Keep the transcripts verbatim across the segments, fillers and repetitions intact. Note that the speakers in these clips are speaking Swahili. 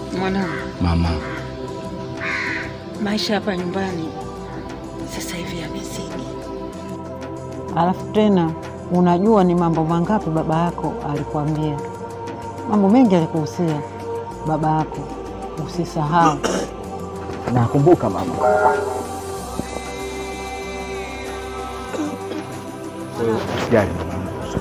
Mwanangu. Mama. Maisha hapa nyumbani sasa hivi yamezidi. Alafu tena unajua ni mambo mangapi baba yako alikwambia? Mambo mengi alikuhusia baba yako. Usisahau. Nakumbuka mama. Sijali mama.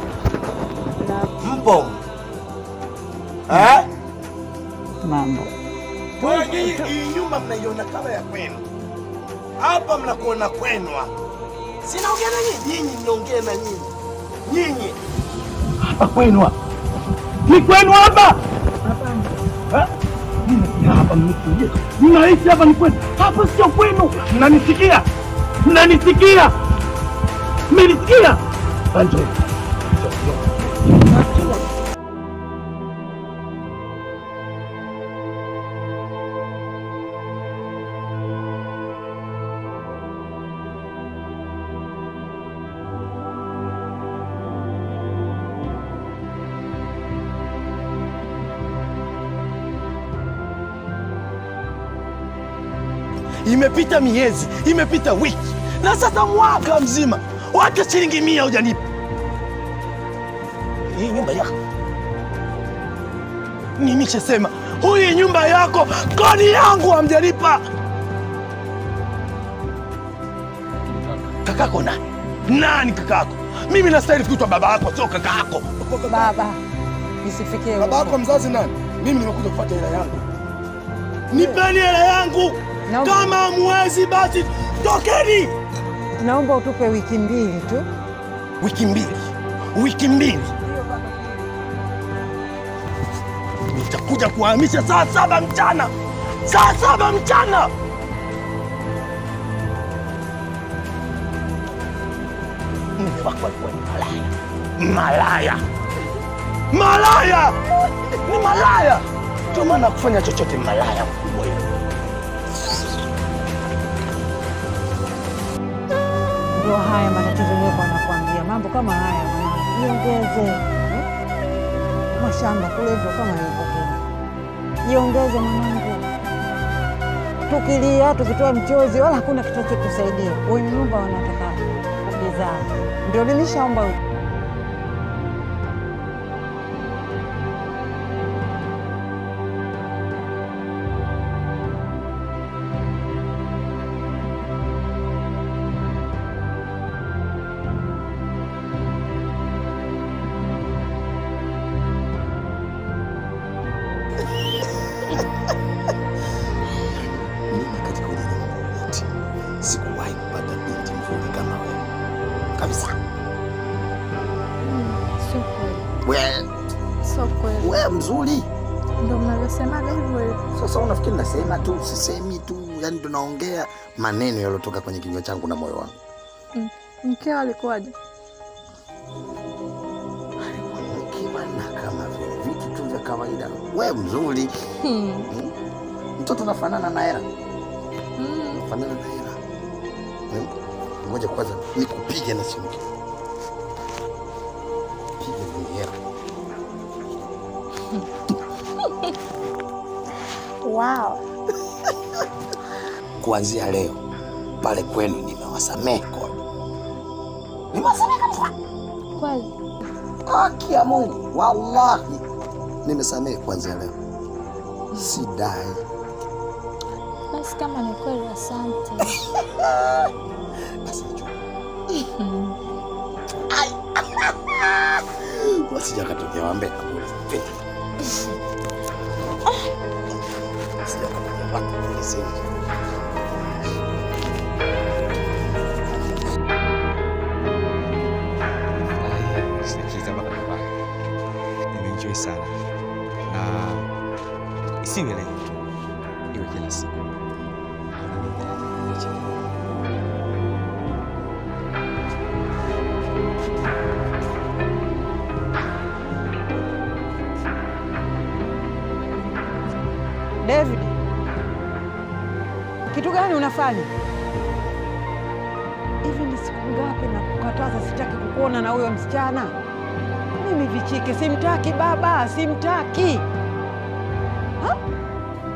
Mpo? Eh? Mambo. Kwa nyinyi hii nyumba mnaiona kama ya kwenu. Hapa mnakuona kwenwa. Sinaongea na nyinyi, nyinyi mnaongea na nyinyi. Nyinyi hapa kwenwa. Ni kwenu hapa? Hapa. Eh? Mimi hapa mnikuja. Ninaishi hapa ni kwenu. Hapa sio kwenu. Mnanisikia? Mnanisikia? Mmenisikia? Anjo. Imepita miezi, imepita wiki, na sasa mwaka mzima wake shilingi mia hujanipa. Hii nyumba yako. Nimeshasema, hii nyumba yako, kodi yangu hamjalipa. Kakako nani? Nani kakako? Mimi nastahili kuitwa baba yako, sio kaka yako. Baba, nisifikie. Baba yako mzazi nani? Mimi nimekuja kufuata hela yangu. Nipeni hela yangu. Naomba. Kama mwezi basi tokeni. Naomba utupe wiki mbili tu. Wiki mbili? Wiki mbili? Nitakuja kuhamisha saa saba mchana. Saa saba mchana. Mume wako alikuwa ni malaya. Malaya. Malaya. Ni malaya. Ndio maana kufanya chochote malaya mkubwa hiyo. Ndio haya matatizo yako anakuambia. Mambo kama haya jiongeze. Mashamba kule ndio kama hivyo tena. Jiongeze mwanangu. Tukilia tukitoa mchozi wala hakuna kitakachokusaidia. Wenye nyumba wanataka kubizana. Ndio nimeshaomba. Sikuwahi kupata binti mzuri kama wewe. Kabisa. Sio kweli. Wewe, Sio kweli. wewe mzuri. Ndio mnavyosemaga hivyo hivyo. Sasa unafikiri nasema tu, sisemi tu, yani tunaongea maneno yalotoka kwenye kinywa changu na moyo wangu. Mm. Mkeo alikuwaje? Alikuwa na kama vile vitu tu vya kawaida. Wewe mzuri. Hmm. Hmm? Mtoto unafanana na hela. Mm. Unafanana na hela. Ngoja kwanza nikupige na simu. Pige ni hela. Wow. Kuanzia leo pale kwenu nimewasamehe kwa. Nimewasamehe kabisa. Kweli? Haki ya Mungu, wallahi nimesamehe kuanzia leo. Sidai. Basi kama ni kweli asante. Basi njoo. Ai. Wasija katokea wambe kabisa. Wasija katokea watu niseme. Sikiza mpaka nyumbani. Nimeenjoy sana. Na isiwe leo. Iwe kila siku. David, kitu gani unafanya? Hivi ni siku ngapi na kukataza sitaki kukuona na huyo msichana? Mimi Vichike simtaki baba, simtaki. Ha?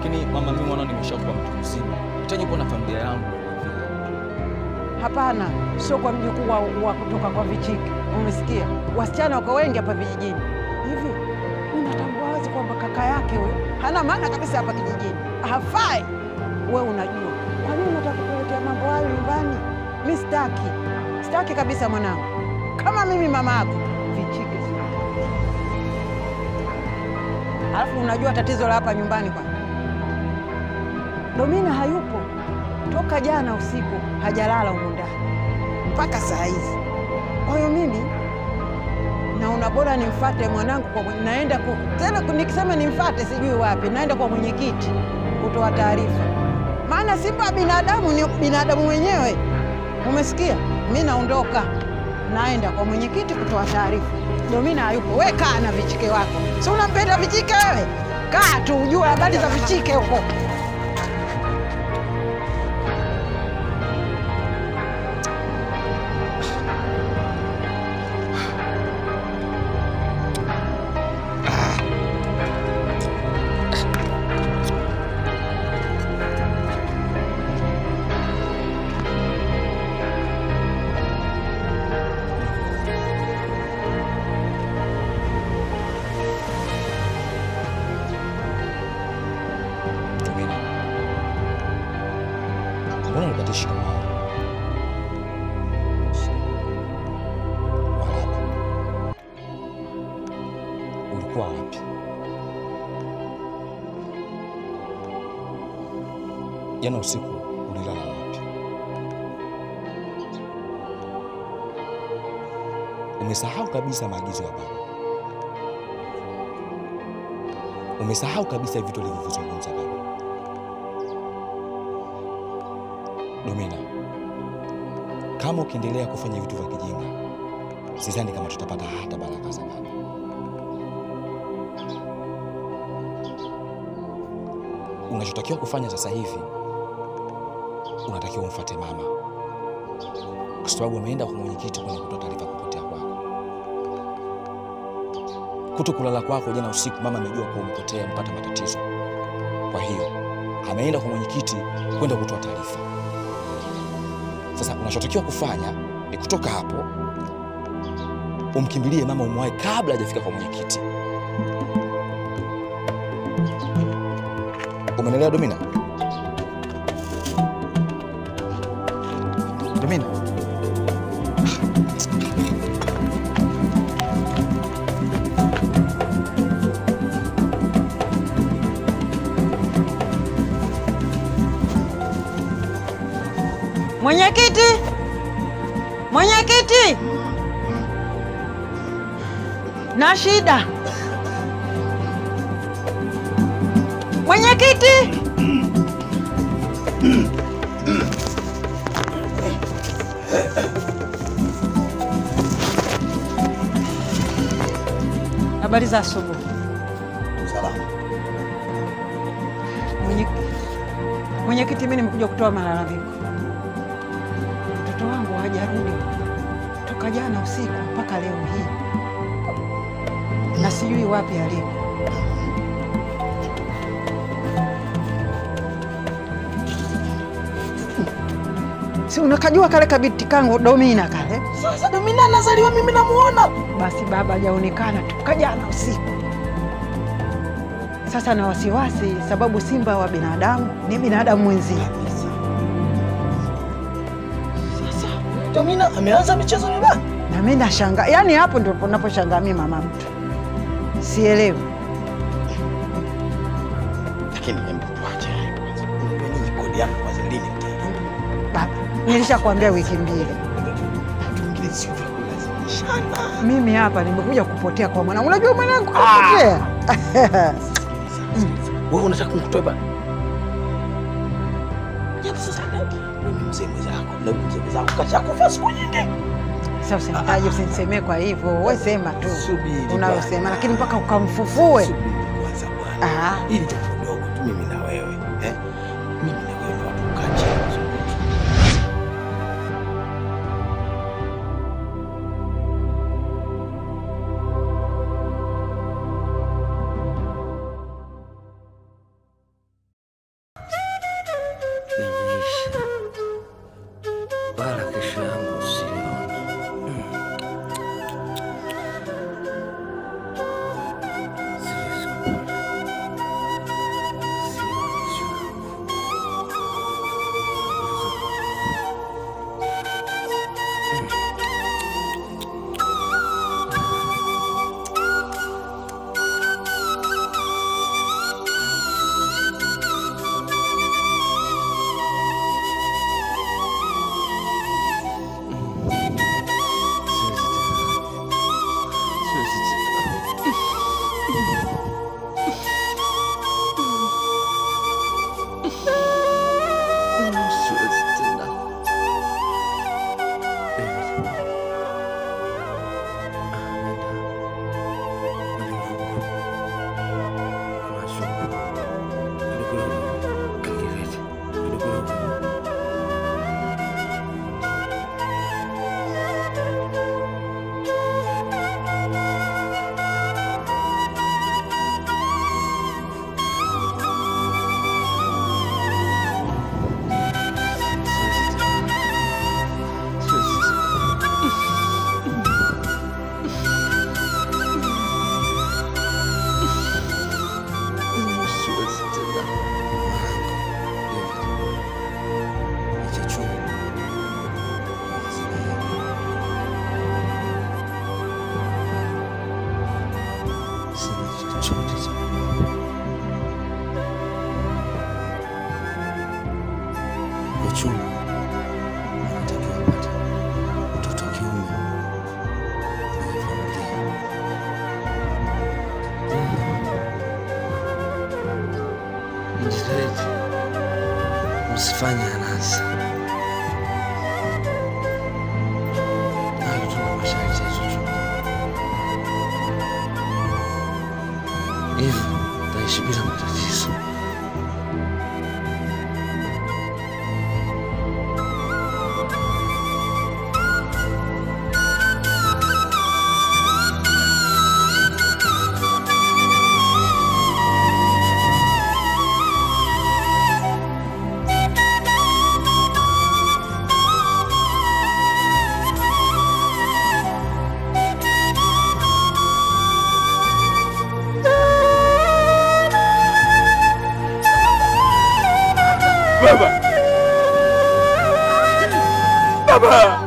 Lakini mama, mimi mwana nimeshakuwa mtu mzima. Nitaje kuwa na familia yangu. Hapana, sio kwa mjukuu wa, wa kutoka kwa vichiki. Umesikia? Wasichana wako wengi hapa vijijini. Hivi mimi natambua wazi kwamba kaka yake huyo hana maana kabisa hapa kijijini. Hafai. Wewe unajua. Kwa nini unataka kuletea mambo hayo nyumbani? Mimi sitaki. Sitaki kabisa mwanangu. Kama mimi mama yako, vichiki sio. Alafu unajua tatizo la hapa nyumbani kwa Domina hayupo. Toka jana usiku hajalala huko ndani mpaka saa hizi. Kwa hiyo mimi naona bora nimfuate mwanangu kwa naenda ku, tena nikisema nimfuate sijui wapi, naenda kwa mwenyekiti kutoa taarifa. Maana Simba binadamu ni binadamu mwenyewe. Umesikia? Mimi naondoka. Naenda kwa mwenyekiti kutoa taarifa. Domina hayupo. Wewe kaa na vichike wako. Si unampenda vichike wewe? Kaa tu ujue habari za vichike huko. Mbona unabadilisha kama hapa? Walaba. Ulikuwa wapi? Jana usiku ulilala wapi? Umesahau kabisa maagizo ya baba. Umesahau kabisa vitu alivyozungumza baba. Domina, kama ukiendelea kufanya vitu vya kijinga, sidhani kama tutapata hata baraka za baba. Unachotakiwa kufanya sasa hivi, unatakiwa umfuate mama, kwa sababu ameenda kwa mwenyekiti kwenye kutoa taarifa kupotea kwako. Kuto kulala kwako jana usiku, mama amejua kuwa umepotea, mpata matatizo. Kwa hiyo ameenda kwa mwenyekiti kwenda kutoa taarifa. Sasa unachotakiwa kufanya ni kutoka hapo umkimbilie mama, umwahi kabla hajafika kwa mwenyekiti. Umeelewa Domina? Domina. Mwenyekiti! Mwenyekiti! Na shida. Mwenyekiti! Habari za asubuhi. Salama. Mwenyekiti, Mwenyekiti, mimi nimekuja kutoa malalamiko. Mtoto wangu hajarudi toka jana usiku mpaka leo hii, na sijui wapi aliko. Si unakajua kale kabiti kangu Domina kale? Sasa Domina anazaliwa mimi namuona. Basi baba hajaonekana toka jana usiku. Sasa na wasiwasi sababu Simba wa binadamu ni binadamu mwenzie. Sasa Domina ameanza michezo mibaya. Na mimi nashangaa. Yaani hapo ndipo ninaposhangaa mimi mama mtu. Sielewi. Lakini hebu tuache kwanza. Unapeni kodi yako kwanza lini mtaenda? Baba, nilishakwambia wiki mbili. Tuingine sio vya kulazimishana. Mimi hapa nimekuja kupotea kwa mwanangu. Unajua mwanangu kupotea. Wewe unataka kumtoa baba? Yaani sasa mimi mzee mwenzako, na mzee mwenzako kashakufa siku nyingi. Sasa usinitaje, usinisemee kwa hivyo. Wewe sema tu Subiri unayosema, lakini mpaka ukamfufue. Subiri kwanza bwana. Ah, Ili jambo dogo tu mimi na wewe. Eh? Mimi na wewe ni watu kache. Mjitahidi. Msifanye anasa. Hayo tuna masharti yetu tu. Hivyo taishi bila matatizo. Baba! Baba!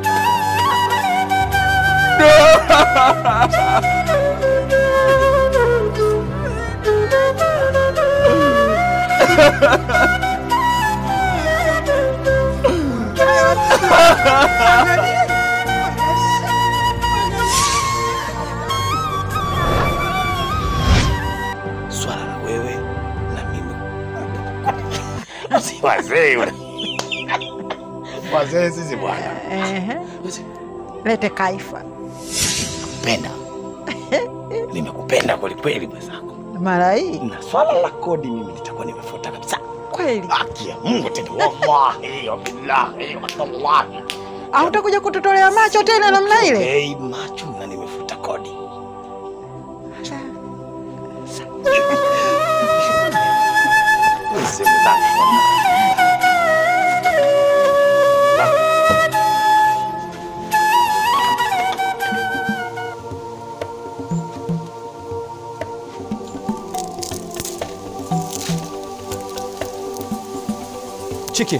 Swala la wewe na mimi. Si wazee yule. Wazee sisi bwana. Ehe. Lete kaifa. Penda. Nimekupenda kweli kweli mwenzako. Mara hii. Na swala la kodi mimi nitakuwa nimefuata kabisa. Kweli. Haki ya Mungu tena wallahi wa billahi wa tallahi. Au utakuja kututolea macho tena namna ile? Hey, macho na nimefuta kodi. Chiki.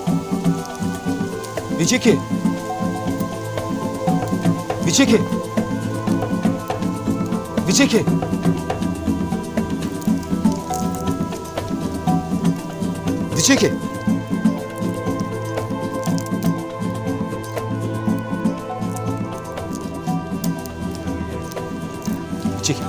Vichiki. Vichiki. Vichiki. Vichiki. Vichiki.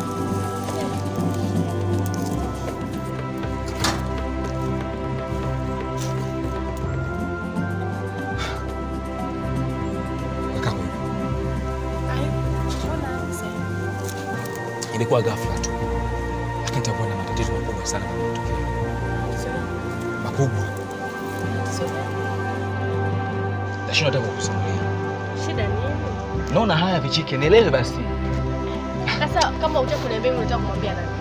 Ilikuwa ghafla tu, lakini takuwa na matatizo makubwa sana kama matokeo makubwa. Nashinda hata kukusimulia. Shida nini? Naona haya Vichiki, nielewe basi. Sasa kama utaki kuniambia unataka kumwambia nani?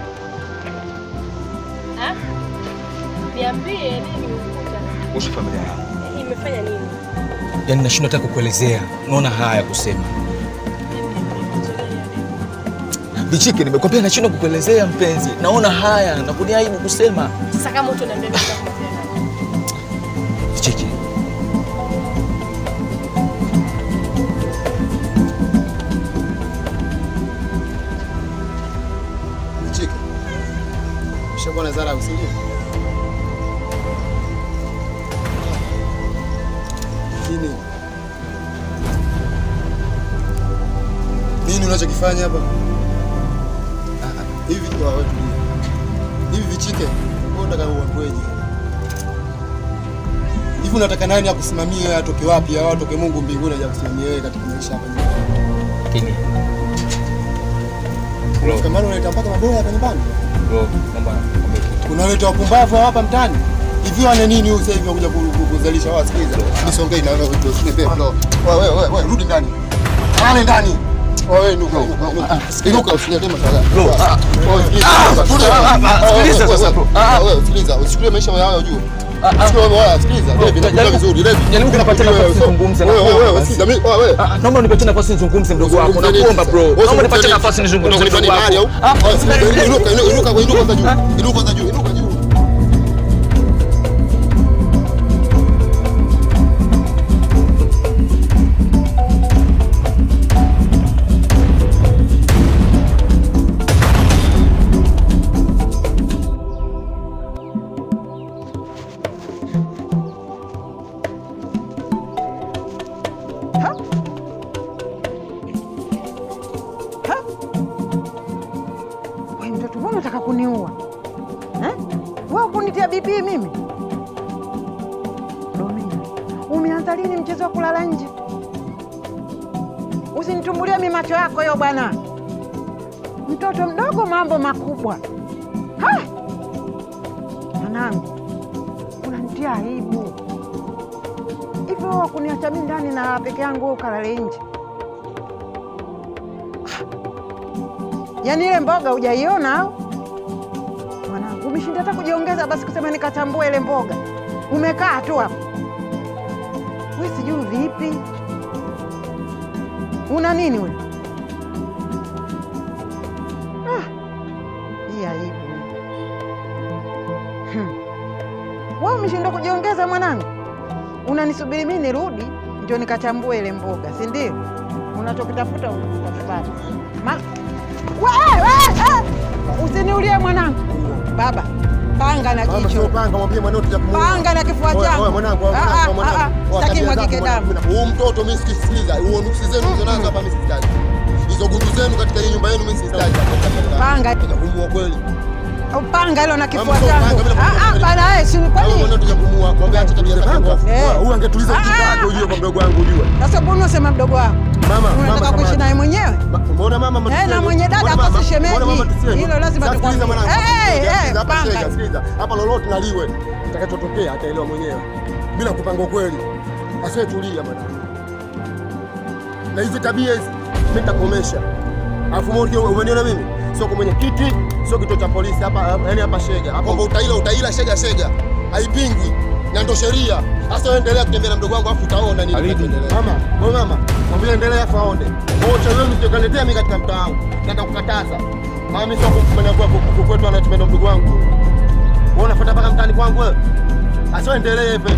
Ah? Niambie nini ukuta? Kuhusu familia yangu. Imefanya nini? Yaani nashinda hata kukuelezea. Naona haya kusema. Vichiki, nimekwambia nashinda kukuelezea mpenzi. Naona haya na kuniaibu kusema. Sasa kama utaniambia unataka kumwambia nani? Vichiki. Vichiki. Ushakuwa na zara usingie? Nini? Nini unachokifanya hapa? Hivi kwa watu. Hivi Vichike, wewe unataka uambeje? Hivi unataka nani akusimamie wewe, atoke wapi au atoke Mungu mbinguni aje kusimamia wewe katika maisha hapa nyumbani? Kini. Bro, kama unaleta mpaka maboya hapa nyumbani? Bro, naomba nikwambie kitu. Unaleta wapumbavu hapa mtaani? Hivi wana nini huyu sasa hivi wakuja kuzalisha wao? Sikiliza. Nisongei na wewe bro, usinipe bro. Wewe wewe wewe rudi ndani. Kale ndani. Wewe nuka nuka. Sikiliza usinipe masala. Bro. Sikiliza sasa bro. Wewe sikiliza, usichukulie maisha yao juu. Sikiliza, Levi, nakuja vizuri. Levi, jaribu kunipatia nafasi nizungumze na wewe. Wewe sikiliza, mimi wewe. Naomba unipatie nafasi nizungumze mdogo wako. Nakuomba bro. Naomba nipatie nafasi nizungumze mdogo wako. Inuka, inuka, inuka kwanza juu. Inuka kwanza juu, inuka juu. Wewe mtoto, mbona unataka kuniua? Eh? Wewe kunitia B P mimi? Domina, umeanza lini mchezo wa kulala nje? Usinitumbulie mimi macho yako hiyo bwana. Mtoto mdogo mambo makubwa. Ha! Mwanangu, unanitia aibu. Hivyo kuniacha mimi ndani na peke yangu ukalale nje. Yaani ile mboga hujaiona au? Mwanangu, umeshinda hata kujiongeza basi kusema nikatambue ile mboga. Umekaa tu hapo. Wewe sijui vipi? Una nini wewe? Ah. Hii aibu. Hmm. Wewe umeshinda kujiongeza mwanangu? Unanisubiri mimi nirudi ndio nikachambue ile mboga, si ndio? Unachokitafuta utakipata. Ma wewe wewe usiniulie mwanangu. Baba, panga na jicho. Mama, panga mwambie mwanao tujakumua. Panga na kifua changu. Wewe mwanangu, mwanangu. Sitaki mwagike damu. Huyu mtoto mimi sikisikiliza. Huo nuksi zenu mzonazo hapa mimi sitaki. Hizo gudu zenu katika hii nyumba yenu mimi sitaki. Panga. Tujakumua kweli. Panga hilo na kifua changu. Ah ah, bana wewe si ni kwani? Mwanao tujakumua. Mwambie acha tabia zake mbovu. Huyu angetuliza ujinga wake ujue kwa mdogo wangu ujue. Sasa mbona unasema mdogo wako? Mama, unataka kuishi naye mwenyewe? Umeona mama mama. Eh, na mwenye dada kwa shemeji. Hilo lazima tukwambie. Eh eh, panga. Sikiliza, hapa lolote naliwe. Kitakachotokea ataelewa mwenyewe. Bila kupanga kweli. Asiwe tulia bwana. Na hizi tabia hizi mimi nitakomesha. Alafu mbona umeniona mimi? Sio kwa mwenyekiti, sio kituo cha polisi hapa, yaani hapa Shega. Hapo mbona utaila utaila Shega Shega. Haipingwi. Na ndo sheria. Sasa endelea kutembea na mdogo wangu afu utaona nini kinaendelea. Mama, wewe mama, mwambie endelea afu aone. Wote wewe msikaletea mimi katika mtaa wangu. Nataka kukataza. Mama mimi sio kumfanya kwa kwetu anatembea na mdogo wangu. Wewe unafuata mpaka mtaani kwangu wewe. Sasa endelee hivyo.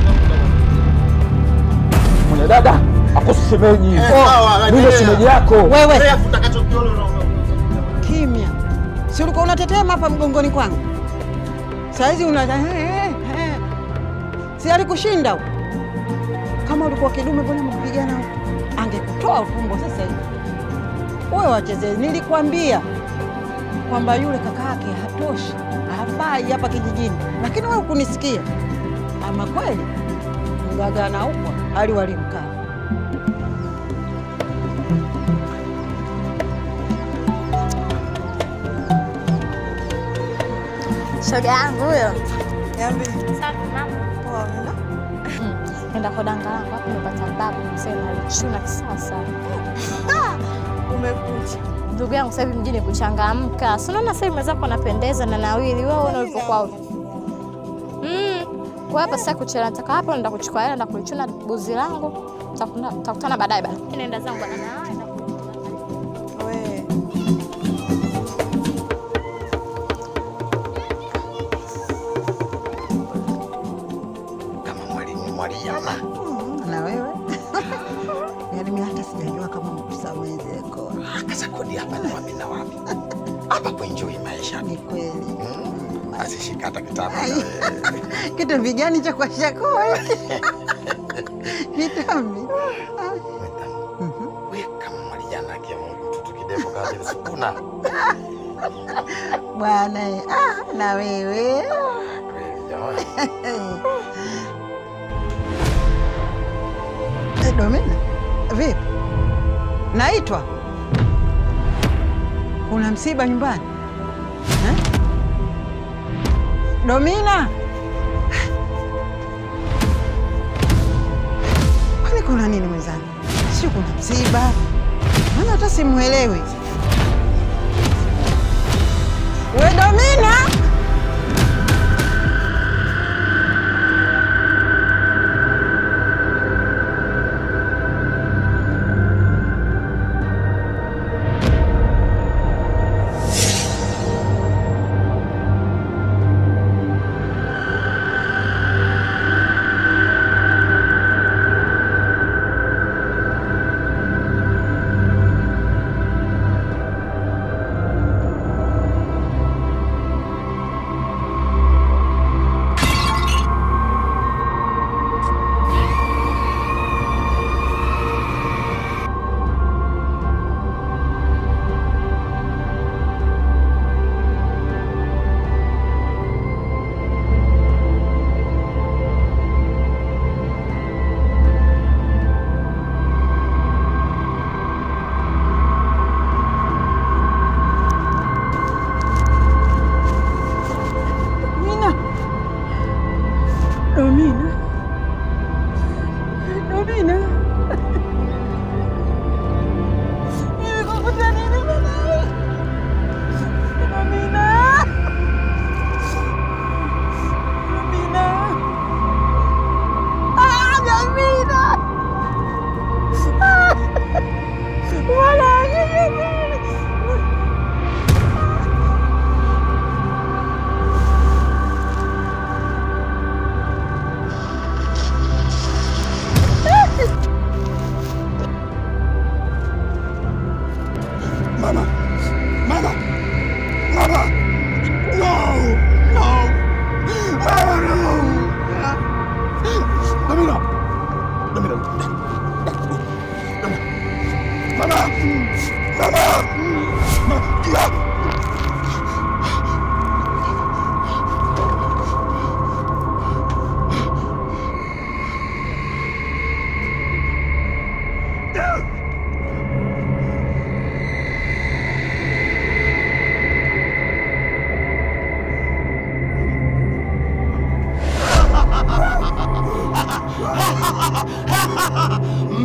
Mwana dada, akosi shemeji. Sawa, mimi shemeji yako. Wewe. Wewe utakachokiona kimya. Si ulikuwa unatetema hapa mgongoni kwangu? Saizi una si alikushinda huko. Kama ulikuwa kidume mbona mkupigana huko? Angekutoa utumbo sasa hivi. Wewe wacheze, nilikwambia kwamba yule kaka yake hatoshi, hafai hapa kijijini. Lakini wewe ukunisikia. Ama kweli mgaga na huko hali walimkaa. Shoga yangu huyo. Niambie. Safi mama. Poa mna? Nenda kwa danga langu hapo nimepata babu msema alichuna kisasa. Umekuja. Ndugu yangu sasa hivi mjini kuchangamka. Si unaona sasa hivi zako napendeza na nawili. Wewe una ulipokuwa upo. Mm. Kwa hapa sasa kuchela nataka hapo nenda kuchukua hela nenda kulichuna buzi langu. Tutakutana baadaye bana. Nenda zangu bana na wewe. Mariama. Na wewe? Yaani mimi hata sijajua kama mkusamehe zile kodi. Sasa kodi hapa na wapi na wapi? Hapa kuenjoy maisha. Ni kweli. Asishika hata kitabu. Kitu vigani cha kuasha kodi? Kitambi. Wewe kama Mariana kia Mungu tutu kidepo kaje sikuna. Bwana, ah na wewe. Jamani. Domina, vipi? Naitwa? Kuna msiba nyumbani? Eh? Domina? Kwani kuna nini mwenzangu? Sio kuna msiba? Maana hata simuelewi. We Domina?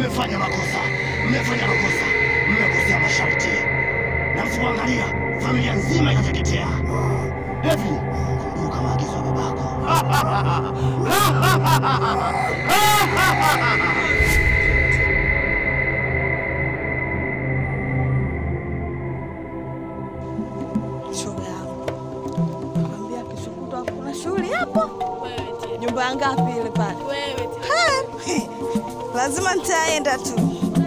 mmefanya makosa, mmefanya makosa, mmekosea masharti. Na msipoangalia familia nzima itateketea. Hivi kumbuka maagizo ya babako. Shoga yangu. Nakwambia kesho kutwa kuna shughuli hapo. Wewe tia. Nyumba ngapi ile pale? Wewe tia. Lazima nitaenda tu.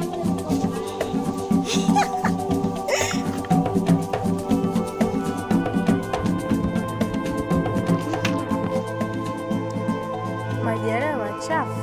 Majeraha machafu.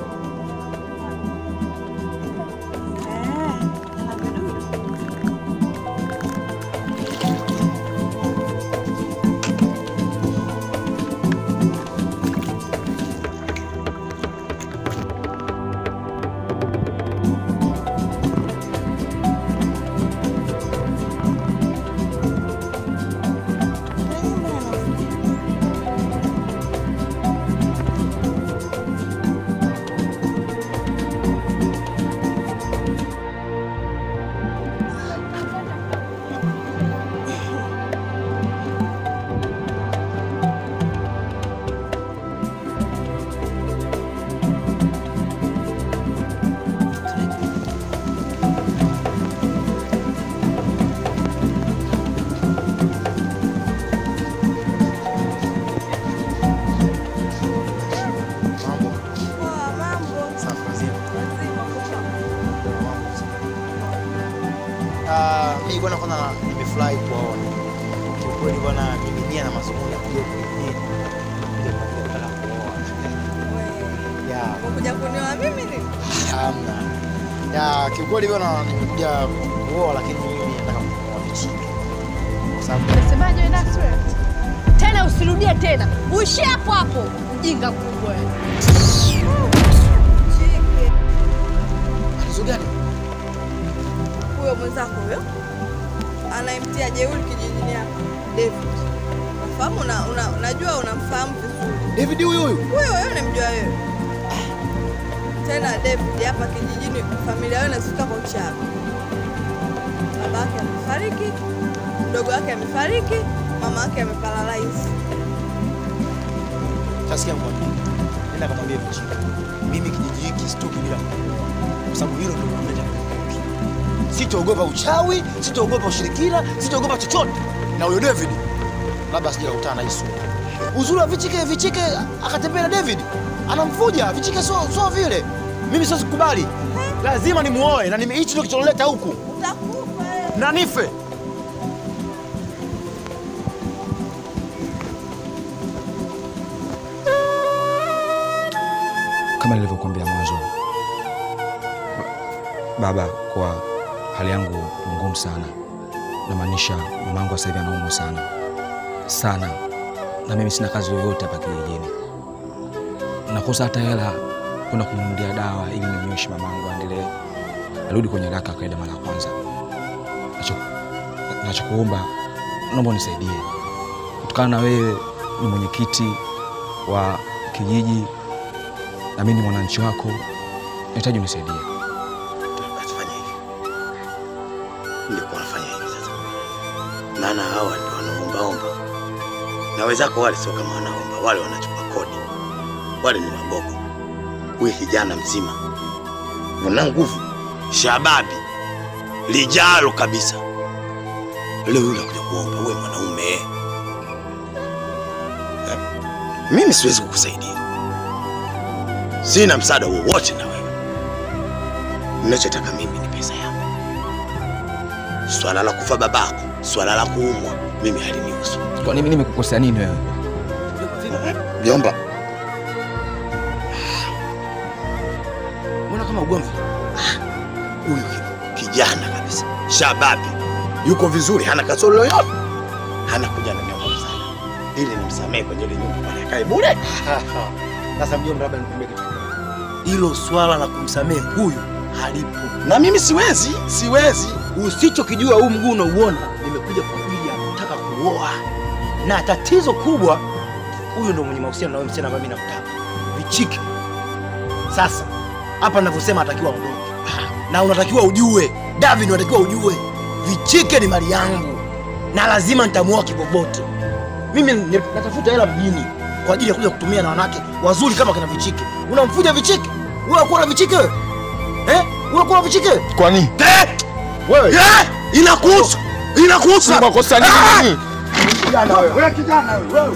Mimi bwana kwanza nimefurahi kuwaona. Kiukweli bwana mimi nia na mazungumzo ya kuja kujadili. Kuja kwa kile kala kuoa. Wewe. Ya. Unakuja kunioa mimi ni? Hamna. Ya kiukweli bwana nimekuja kuoa lakini mimi nataka kuoa Vichike. Kwa sababu Unasemaje wewe Nax wewe? Tena usirudie tena. Uishie hapo hapo. Mjinga mkubwa wewe. Chike. Alizo gani? Huyo mwenzako huyo anayemtia jeuri kijijini hapa David. Unafahamu una, una unajua unamfahamu vizuri. David huyo huyo. Huyo wewe unamjua wewe. Tena David hapa kijijini familia yao inasifika kwa uchawi. Babake amefariki, mdogo wake amefariki, mama yake ameparalyze. Tasikia mmoja. Nenda kumwambia Vichike. Mimi kijiji hiki sitoki bila kwa sababu hilo ndio linaleta. Sitaogopa uchawi, sitaogopa ushirikina, sitaogopa chochote. Na huyo David labda sijakutana na Yesu. Uzuri wa Vichike, Vichike akatembea na David. Anamfuja, Vichike sio sio vile. Mimi siwezi kukubali. Lazima nimuoe na hichi ndio kichonileta huku. Utakufa wewe. Na nife. Kama nilivyokuambia mwanzo, baba, kwa hali yangu ngumu sana. Namaanisha mamangu sasa hivi anaumwa sana sana, na mimi sina kazi yoyote hapa kijijini. Nakosa hata hela kwenda kumnunulia dawa ili nimnyoeshe mamangu aendelee arudi kwenye raka kaida mara ya kwanza. Nacho nachokuomba, naomba unisaidie. Kutokana na wewe ni mwenyekiti wa kijiji na mimi ni mwananchi wako, nahitaji unisaidie. Tufanye hivi. Ndio kwa nafanya hivi sasa. Maana hawa ndio wanaombaomba. Na wenzako wale sio kama wanaomba, wale wanachukua kodi. Wale ni mabogo. Huyu kijana mzima mwana nguvu, shababi, lijalo kabisa. Leo yule kuja kuomba, wewe mwanaume. Eh, mimi siwezi kukusaidia. Sina msaada wowote na wewe. Ninachotaka mimi ni pesa yangu. Swala la kufa babako, swala la kuumwa, mimi halinihusu. Kwa nini mimi kukosea nini wewe? Jomba. Mbona kama ugomvi? Huyu kijana kabisa, shababi, yuko vizuri, hana kasoro yoyote. Hana kuja na nyumba sana. Ili nimsamehe kwenye ile nyumba pale akae bure. Sasa mjomba, labda nikwambie kitu. Hilo swala la kumsamehe huyu halipo. Na mimi siwezi, siwezi. Usichokijua huu mguu unauona, nimekuja kwa ajili ya kutaka kuoa. Na tatizo kubwa, huyu ndo mwenye mahusiano na wewe msichana ambaye mimi nakutaka. Vichike. Sasa hapa ninavyosema atakiwa aondoke. Na unatakiwa ujue, David unatakiwa ujue, Vichike ni mali yangu na lazima nitamuoa kibobote. Mimi natafuta hela mjini kwa ajili ya kuja kutumia na wanawake wazuri kama kina Vichike. Unamfuja Vichike? Wewe uko na Vichike? Eh? Wewe uko na Vichike? Kwa nini? Eh! Wewe. Eh! Inakuhusu. Inakuhusu. Unakosa nini? Kijana wewe. Wewe kijana wewe.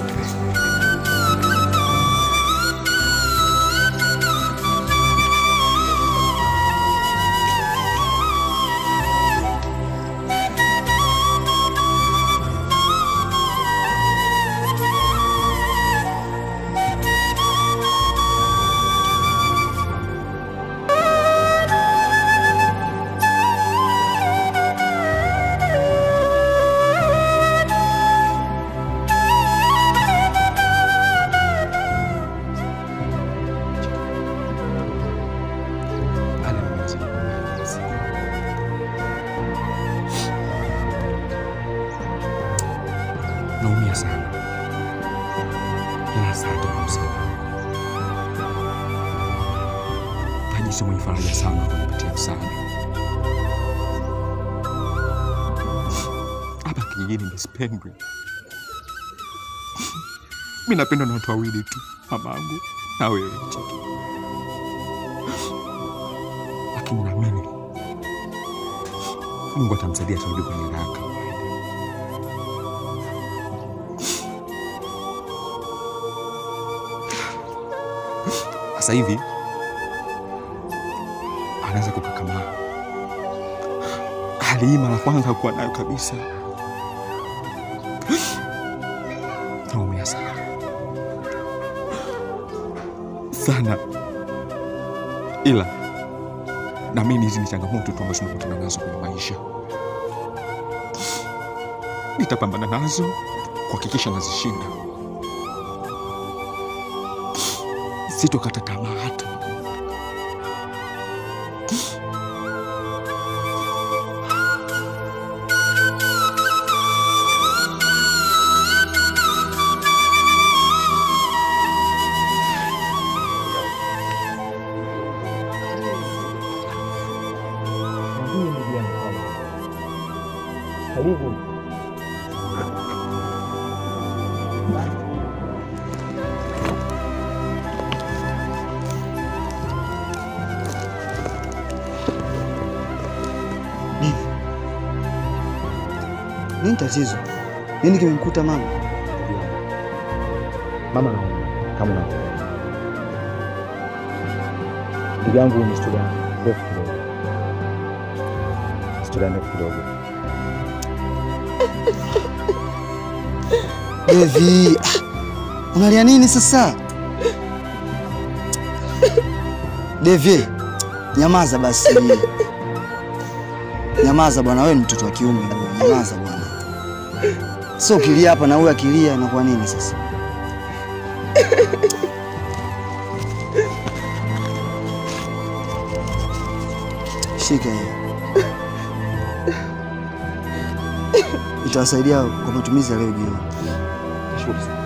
Naumia sana. Ila asante kwa msaada. Najisi mwenye faraja sana kunipatia msaada. Hapa kijijini nisipendwe. Mimi napendwa na watu wawili tu, mamangu na wewe Vichike. Lakini naamini Mungu atamsaidia atarudi kwenye raha. Sasa hivi anaanza kukakamaa. Hali hii mara kwanza kuwa nayo kabisa. Naumia sana sana, ila naamini hizi ni changamoto tu ambazo tunakutana nazo kwenye maisha. Nitapambana nazo kuhakikisha nazishinda. Sitokata tamaa hata. Karibu. Nini tatizo? Nini kimemkuta mama? Mama na kama na ndugu yangu ni historia ndefu kidogo. Historia ndefu kidogo. Devi, unalia nini sasa? Devi, nyamaza basi. Nyamaza bwana, wewe ni mtoto wa kiume bwana. Nyamaza bwana. Sio kilia hapa na huyu akilia inakuwa nini sasa? Shika hii. Itawasaidia kwa matumizi ya leo jioni. Shukrani sana.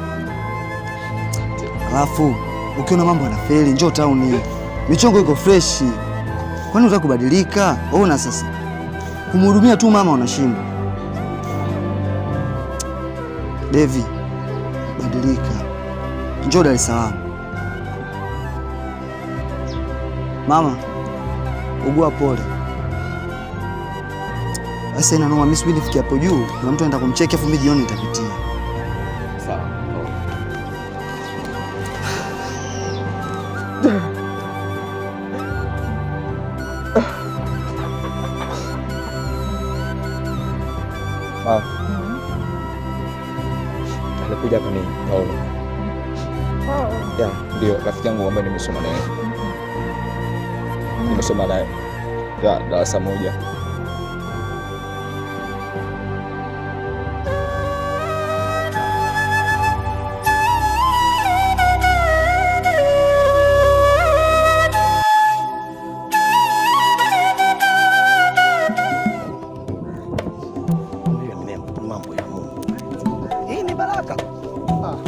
Alafu ukiona mambo yanafeli njoo town. Michongo iko fresh. Kwani unataka kubadilika? Ona sasa. Kumhudumia tu mama unashindwa. Devi, badilika. Njoo Dar es Salaam. Mama, ugua pole. Sasa ina noma, mimi siwezi nifikia hapo juu. Kuna mtu anaenda kumcheki afu mimi jioni nitapitia. Sawa. Ah. Alikuja hapa ni Paulo. Oh. Ya, ndio rafiki yangu ambaye nimesoma naye. Nimesoma naye. Ya, darasa moja.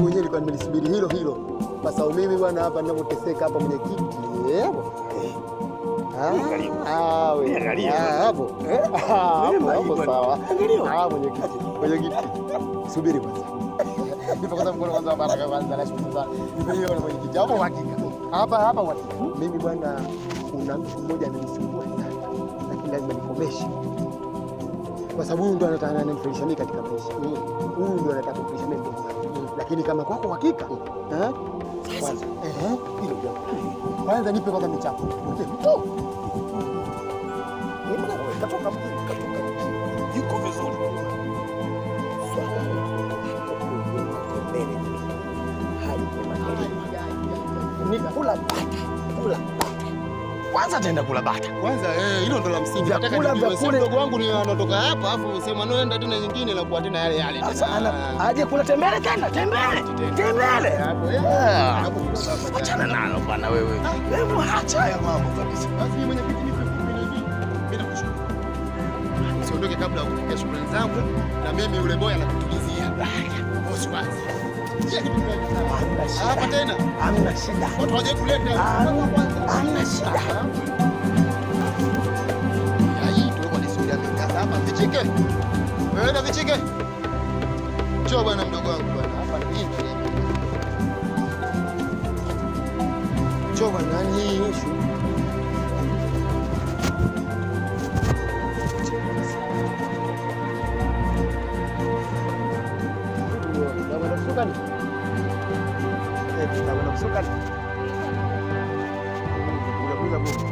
Nimelisubiri hilo hilo. Sasa mimi bwana hapa ninapoteseka hapa mwenyekiti. Eh. Ah, wewe. Angalia. Ah, hapo. Eh? Hapo hapo sawa. Ah, mwenyekiti. Mwenyekiti. Subiri kwanza. Nipo kwanza mkono kwanza baraka kwanza na shukuru sana. Nipo hiyo na mwenyekiti. Hapo hakika. Hapa hapa watu. Mimi bwana kuna mtu mmoja amenisumbua sana. Lakini lazima nikomeshe. Kwa sababu huyu ndo anataka ananifelisha mimi katika maisha. Huyu ndo anataka kufelisha mimi. Lakini kama kwako hakika, eh? Kwanza, eh, hilo jambo. Kwanza nipe kwanza michapo. Wote mtu. Katoka mjini, katoka mjini. Yuko vizuri. Swala mbele. Hadi kwa mbele. Ni kula bata, kula bata. Kwanza ataenda kula bata. Kwanza eh, hilo ndo la msingi. Nataka nijue si mdogo wangu ni anatoka hapa afu usema anaenda tena nyingine na kuwa tena yale yale. Sasa aje kula tembele tena, tembele. Tembele. Hapo eh. Achana nalo bwana wewe. Hebu acha haya mambo kabisa. Basi mimi mwenye kiti nipe fupi hivi. Mimi nakushukuru. Usiondoke kabla ya kufikia shukrani zangu na mimi yule boy anakutumizia. Bosi wazi. Hapa tena. Hamna shida. Watu waje kuleta. Hamna shida. Hii tulikuwa ni sura mikasa hapa vichike. Wewe na vichike. Njoo bwana mdogo wangu bwana. Hapa ni nini? Njoo bwana nani hii issue? Sukani. Eh, tutakwenda kusukani. Unakuja hapo.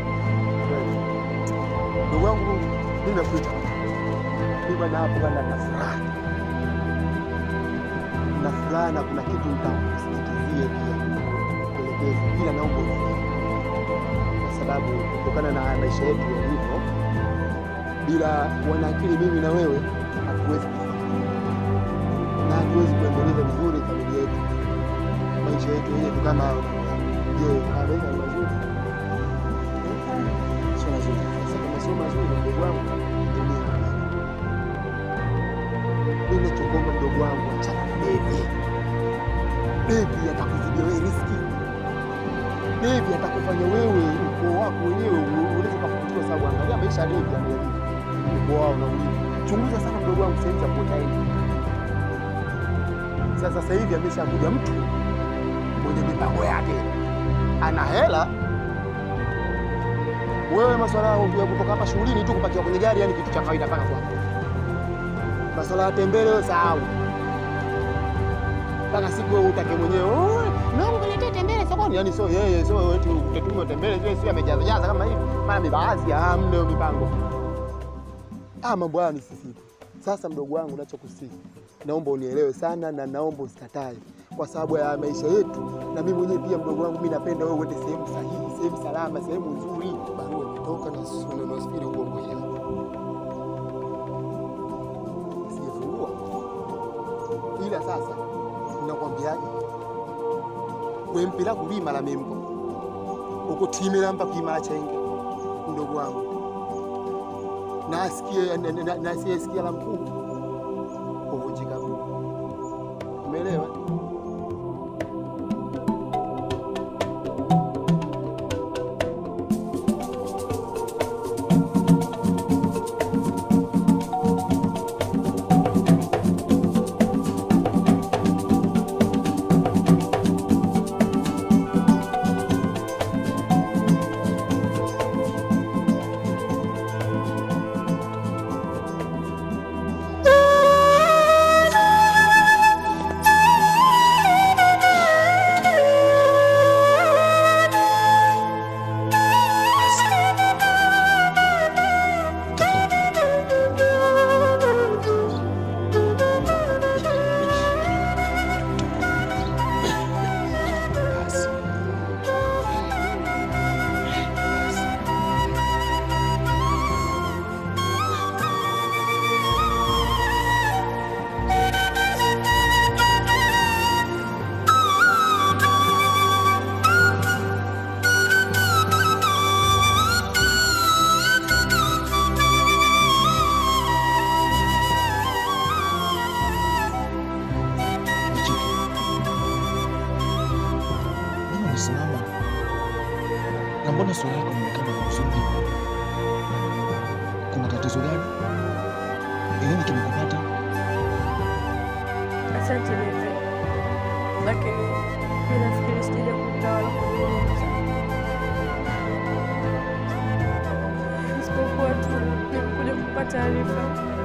Ndugu wangu mimi nakuita. Mimi bwana hapo bwana na furaha. Na furaha na kuna kitu nitakusikizie pia. Kuelekeza ila naomba unielewe. Kwa sababu kutokana na maisha yetu yalivyo bila wanaakili mimi na wewe hatuwezi na hatuwezi kuendeleza vizuri familia yetu, maisha yetu yenyewe kama hao. Je, maisha ni mazuri? Sio mazuri. Sasa kama sio mazuri, ndugu wangu, mimi nachogomba mdogo wangu, achana na bebi. Bebi atakuzidia wewe riski. Bebi atakufanya wewe ukoo wako wenyewe unaweza kufutiwa, sababu angalia maisha ya bebi yalivyo. Ukoo wao na ulivyo. Chunguza sana mdogo wangu sehemu za kuota hivi. Sasa sasa hivi ameshakuja mtu mwenye mipango yake, ana hela. Wewe masuala ya kutoka hapa shughulini tu kupakia kwenye gari, yani kitu cha kawaida pana kwako. Masuala ya tembele wewe sahau. Mpaka siku wewe utake mwenyewe, "Oh, naomba uniletee tembele sokoni." Yani sio yeye, sio wewe tu utatumia tembele, sio sio amejaza jaza kama hivi. Maana mibaadhi ya mneo mipango. Ah, mambo haya ni sisi. Sasa mdogo wangu, ninachokusihi, naomba unielewe sana na naomba usikatae kwa sababu ya maisha yetu, na mimi mwenyewe pia mdogo wangu, mimi napenda wewe uende sehemu sahihi, sehemu salama, sehemu nzuri. Barua imetoka na sio nafikiri huko ngoja. Sijafungua. Ila sasa ninakwambiaje? Wewe mpira kulima la membo. Uko timira mpa kimara chenge. Mdogo wangu. Na asikie na asikie la mkuu. Kuvunjika. Umeelewa? Mbona sura yako inaonekana huzuni? taarifa.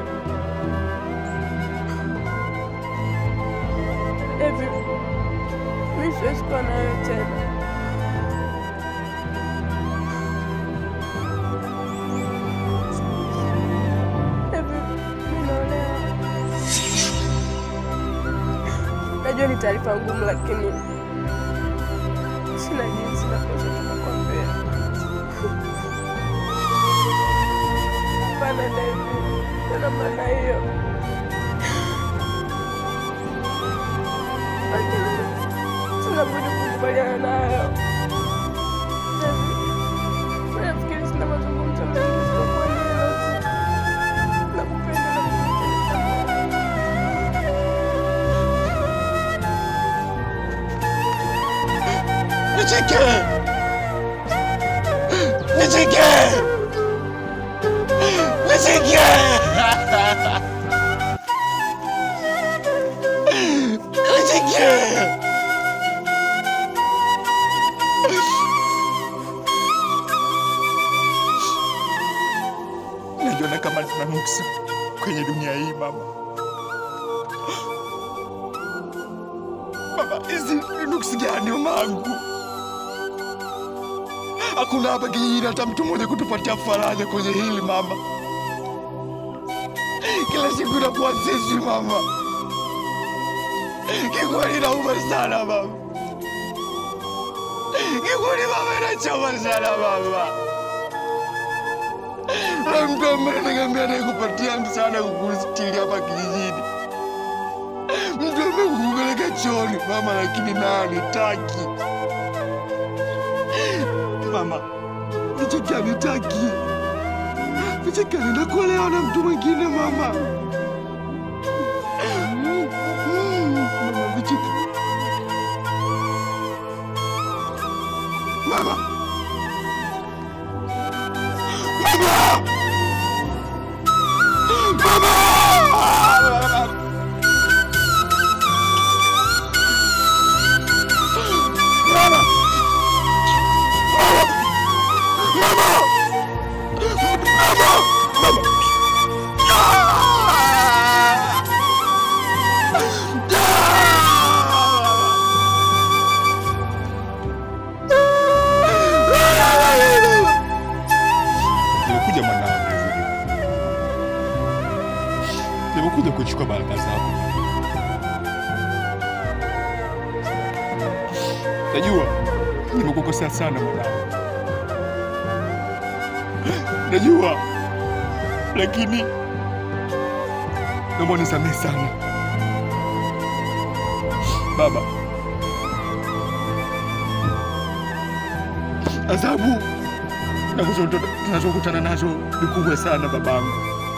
Evi, mimi siwezi kuwa na wewe tena. Evi, mimi naolewa. Najua ni taarifa ngumu, lakini sina jinsi na kosa tunakwambia. Hapana Devi, sana maana hiyo. Lakini tunabudi kukubaliana nayo. Devi, nafikiri sina mazungumzo mengi isipokuwa hilo tu. Nakupenda na Nishike! Nishike! Nishike! Nishike! Najiona kama nina nuksi kwenye dunia hii mama. Mama, hizi ni nuksi gani mamangu? Hakuna hapa kijijini hata mtu mmoja kutupatia faraja kwenye hili mama. Kila siku inakuwa sisi mama. Kikweli inauma sana mama. Kikweli mama inachoma sana mama. Na mtu ambaye ananiambia anayekupatia msaada kukustiri hapa kijijini. Mtu ambaye kukupeleka chooni mama, lakini nani taki. Mama, Vicheke anitaki. Vicheke anaenda kuolewa na mtu mwingine mama. Mama, Vicheke. Mama. Mama! Mama! Mama! Nimekuja mwanangu. Nimekuja kuchukua baraka zako. Najua nimekukosea sana mwanangu. Najua, lakini naomba unisamehe sana baba. Adhabu tunazokutana nazo ni kubwa sana babangu.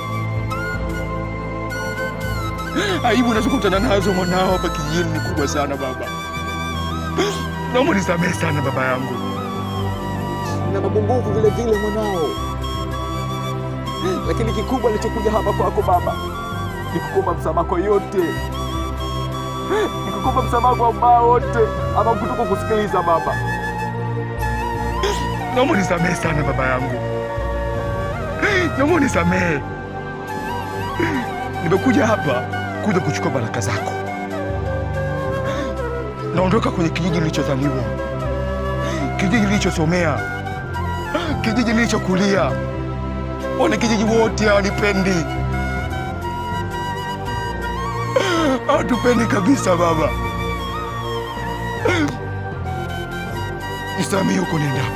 Aibu unazokutana nazo mwanao hapa kijijini ni kubwa sana baba. Naomba unisamehe sana baba yangu. Na mapungufu vile vile mwanao, lakini kikubwa nilichokuja hapa kwako baba ni kukuomba msamaha kwa yote, ni kukuomba msamaha kwa ambao wote ama kutoka kusikiliza baba. Naomba unisamehe sana baba yangu. Naomba unisamehe. Nimekuja hapa kuja kuchukua baraka zako. Naondoka kwenye kijiji nilichozaliwa, kijiji nilichosomea, kijiji nilichokulia. Wana kijiji wote hawanipendi. Hawatupendi kabisa baba. Nisamehe huko niendapo.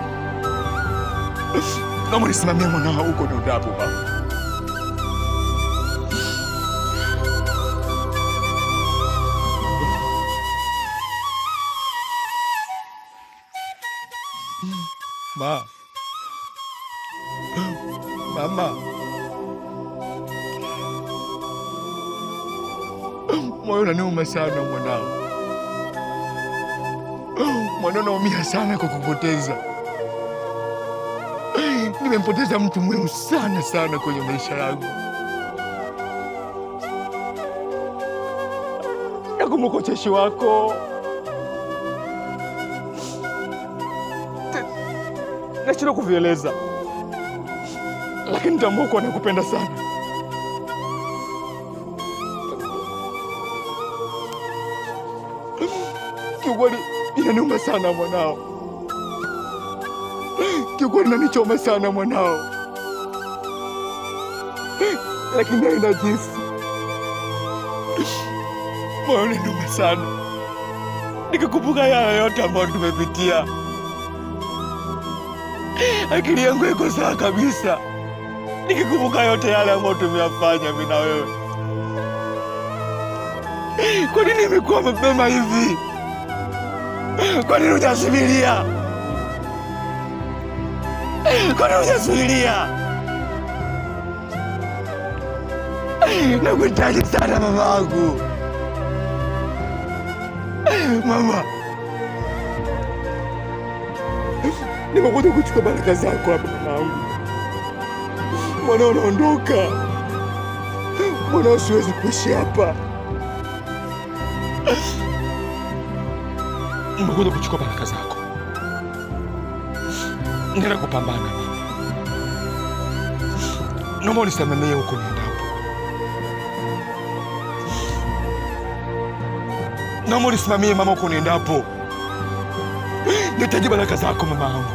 Naomba nisimamie mwanao huko niendapo baba. Ma. Mama. Moyo unaniuma sana mwanao. Mwanao naumia sana kwa kupoteza. Nimempoteza mtu muhimu sana sana kwenye maisha yangu. Nakumbuka ucheshi wako. Nashindwa kuvieleza. lakini tambua kuwa nakupenda sana. Kiukweli inaniuma sana mwanao, kiukweli inanichoma sana mwanao, lakini haina jinsi. Moyo unaniuma sana nikikumbuka yale yote ambayo tumepitia. Akili yangu iko sawa kabisa nikikumbuka yote yale ambayo tumeyafanya mimi na wewe. Kwa nini imekuwa mapema hivi? Kwa nini hujasubiria? Kwa nini hujasubiria? Nakuhitaji sana mama wangu. Mama, nimekuja kuchukua baraka zako hapa mwanangu. Mwanao unaondoka. Mwanao siwezi kuishi hapa. Nimekuja kuchukua baraka zako. Nenda kupambana mama. Naomba unisamehe huko niendapo. Naomba unisimamie mama huko niendapo. Nahitaji baraka zako mama yangu.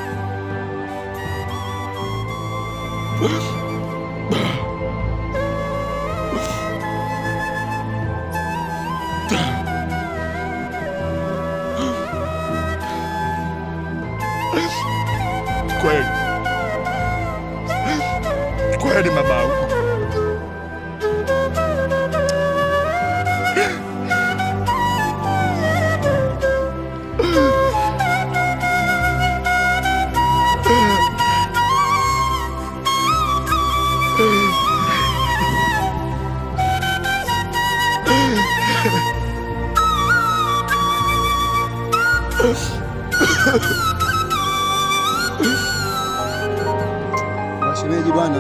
Kweli. Kweli mama yangu. Washemeji bwana,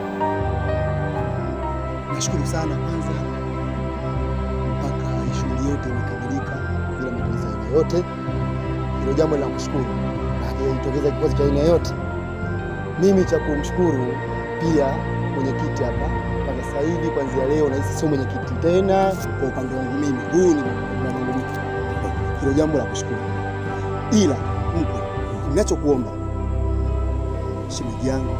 nashukuru sana kwanza mpaka shughuli yote imekamilika bila matatizo yoyote. Hilo jambo la kushukuru, na hakijatokeza kikwazo cha aina yote. Mimi cha kumshukuru pia mwenyekiti hapa mpaka sasa hivi, kuanzia leo na hisi sio mwenyekiti tena kwa upande wangu mimi, huu ni mwenyekiti. Hilo jambo la kushukuru, ila mkwe, ninachokuomba shemeji yangu,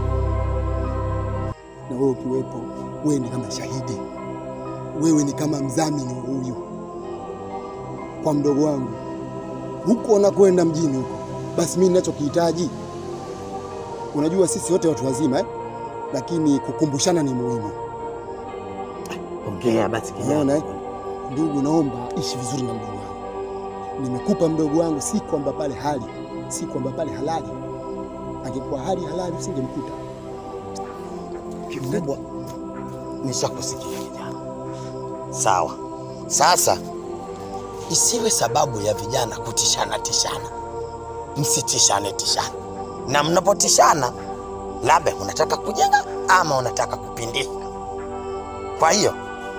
na wewe ukiwepo, wewe ni kama shahidi, wewe ni kama mdhamini huyu kwa mdogo wangu huko anakwenda mjini huko. Basi mimi ninachokihitaji, unajua sisi wote watu wazima eh? Lakini kukumbushana ni muhimu. Ongea basi kijana. Eh? Ndugu, naomba ishi vizuri na mdogo wangu. Nimekupa mdogo wangu si kwamba pale hali, si kwamba pale halali. Angekuwa hali halali usingemkuta. Kikubwa nishakusikia kijana. Sawa. Sasa isiwe sababu ya vijana kutishana tishana. Msitishane tishana. Na mnapotishana labda unataka kujenga ama unataka kupindika. Kwa hiyo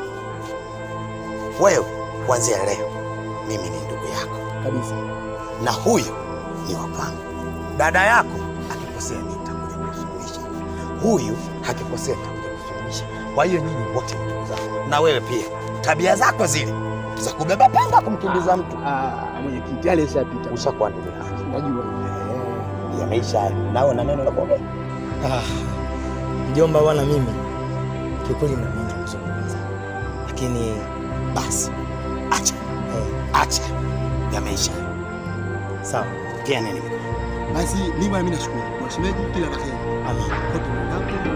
wewe kuanzia leo mimi ni ndugu yako kabisa, na huyu ni wa kwangu. Dada yako akikosea nitakuja kusuluhisha, huyu hakikosea nitakuja kusuluhisha. Kwa hiyo nyinyi wote ni ndugu zangu, na wewe pia tabia zako zile za kubeba panga kumkimbiza mtu, ah, mwenyekiti yale yashapita, ushakuwa ndugu yangu. Najua eh, yameisha. Nao na neno la kuongea. Ah, mjomba bwana, mimi kiukweli na mimi kuzungumza, lakini basi acha eh, acha yameisha. Sawa, kia nini basi. Mimi bwana, mimi nashukuru kwa shemeji, kila la heri. Amin. Kote mwanangu.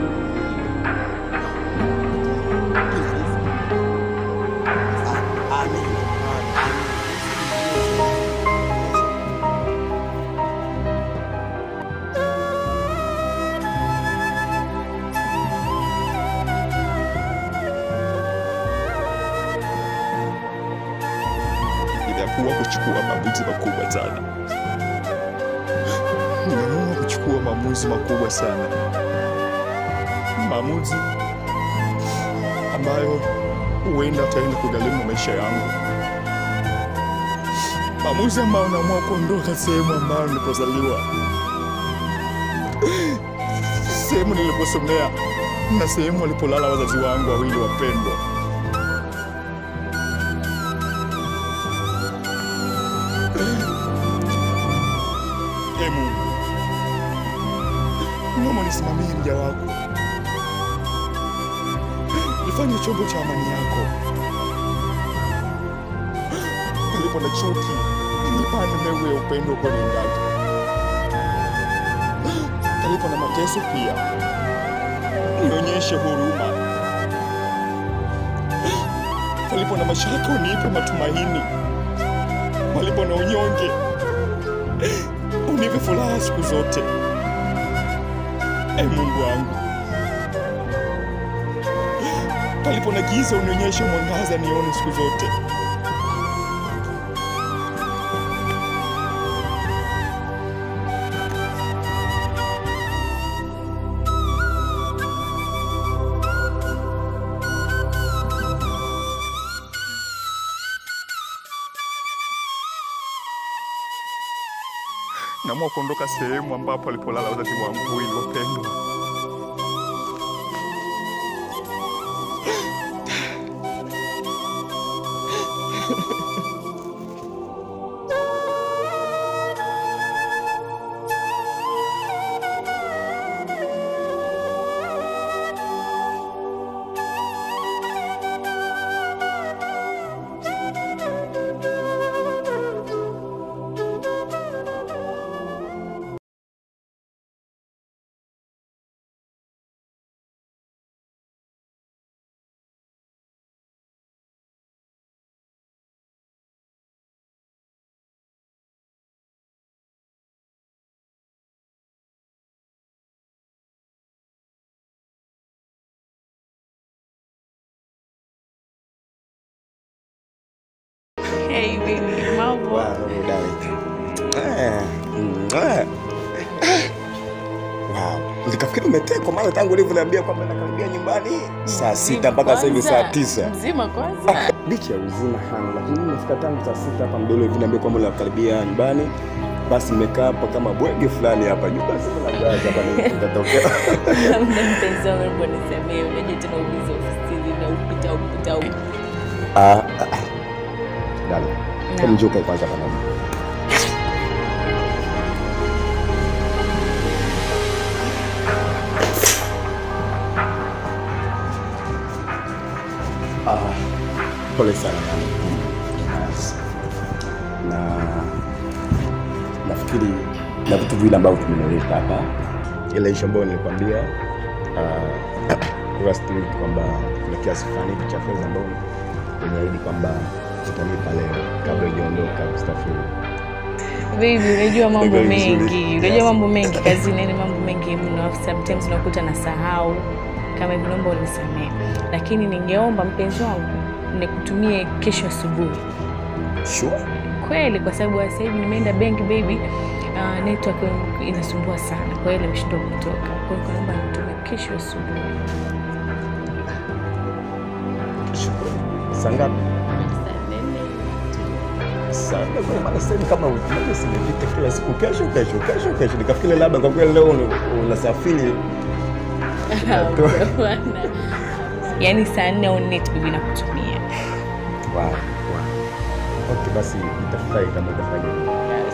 Nimeamua kuchukua maamuzi makubwa sana. Nimeamua kuchukua maamuzi makubwa sana. Maamuzi ambayo huenda ataenda kugharimu maisha yangu. Maamuzi ambayo naamua kuondoka sehemu ambayo nilipozaliwa. sehemu niliposomea na sehemu walipolala wazazi wangu wawili wapendwa. Ee Mungu, naomba nisimamie mja wako, nifanye chombo cha amani yako. Palipo na chuki, nipande mbegu ya upendo kwenye ngati. Palipo na mateso pia, nionyeshe huruma. Palipo na mashaka, unipe matumaini. Palipo na unyonge, unipe furaha siku zote. Ee Mungu wangu, palipo na giza, unionyeshe mwangaza nione siku zote. Naamua kuondoka sehemu ambapo alipolala wazazi wangu wawili wapendwa. Hey baby, mambo. Wow, darling. Ah, ah. Wow. Nikafikiri umetekwa maana tangu ulivyoniambia kwamba nakaribia nyumbani saa sita mpaka sasa hivi saa tisa. Mzima kwanza. Licha ya uzima hana, lakini nimefika tangu saa sita hapa mbele hivi niambia kwamba nakaribia nyumbani. Basi nimekaa hapa kama bwege fulani hapa nyumba sasa na gaza hapa nitatokea. Mna mpenzi wangu mbona nisemee unajua tena ubizi ofisini na upita upita upita. Ah. Dale. Kama njoka kwanza kama. Ah, pole sana. Yes. Na nafikiri na vitu vile ambavyo tumeleta hapa. Ile issue ambayo nilikwambia uh, last week kwamba kuna kiasi fulani cha fedha ambayo nimeahidi kwamba tutanipa leo kabla hujaondoka mstafiri. Baby, unajua mambo mengi. Unajua mambo mengi kazini, ni mambo mengi mno. Sometimes unakuta nasahau. Kama hivyo naomba unisamehe. Lakini ningeomba mpenzi wangu nikutumie kesho asubuhi. Sure. Kweli kwa sababu sasa hivi nimeenda bank baby. Uh, network inasumbua sana. Kwa hiyo nimeshindwa kutoka. Kwa hiyo naomba nitumie kesho asubuhi. Sure. Sangapi? Sana kwa maana sasa kama wewe simepita kila siku kesho kesho kesho kesho nikafikiri labda kwa kweli leo unasafiri. Yaani saa nne au nne bibi nakutumia. Wow. Wow. Okay basi nitafurahi kama utafanya hivyo.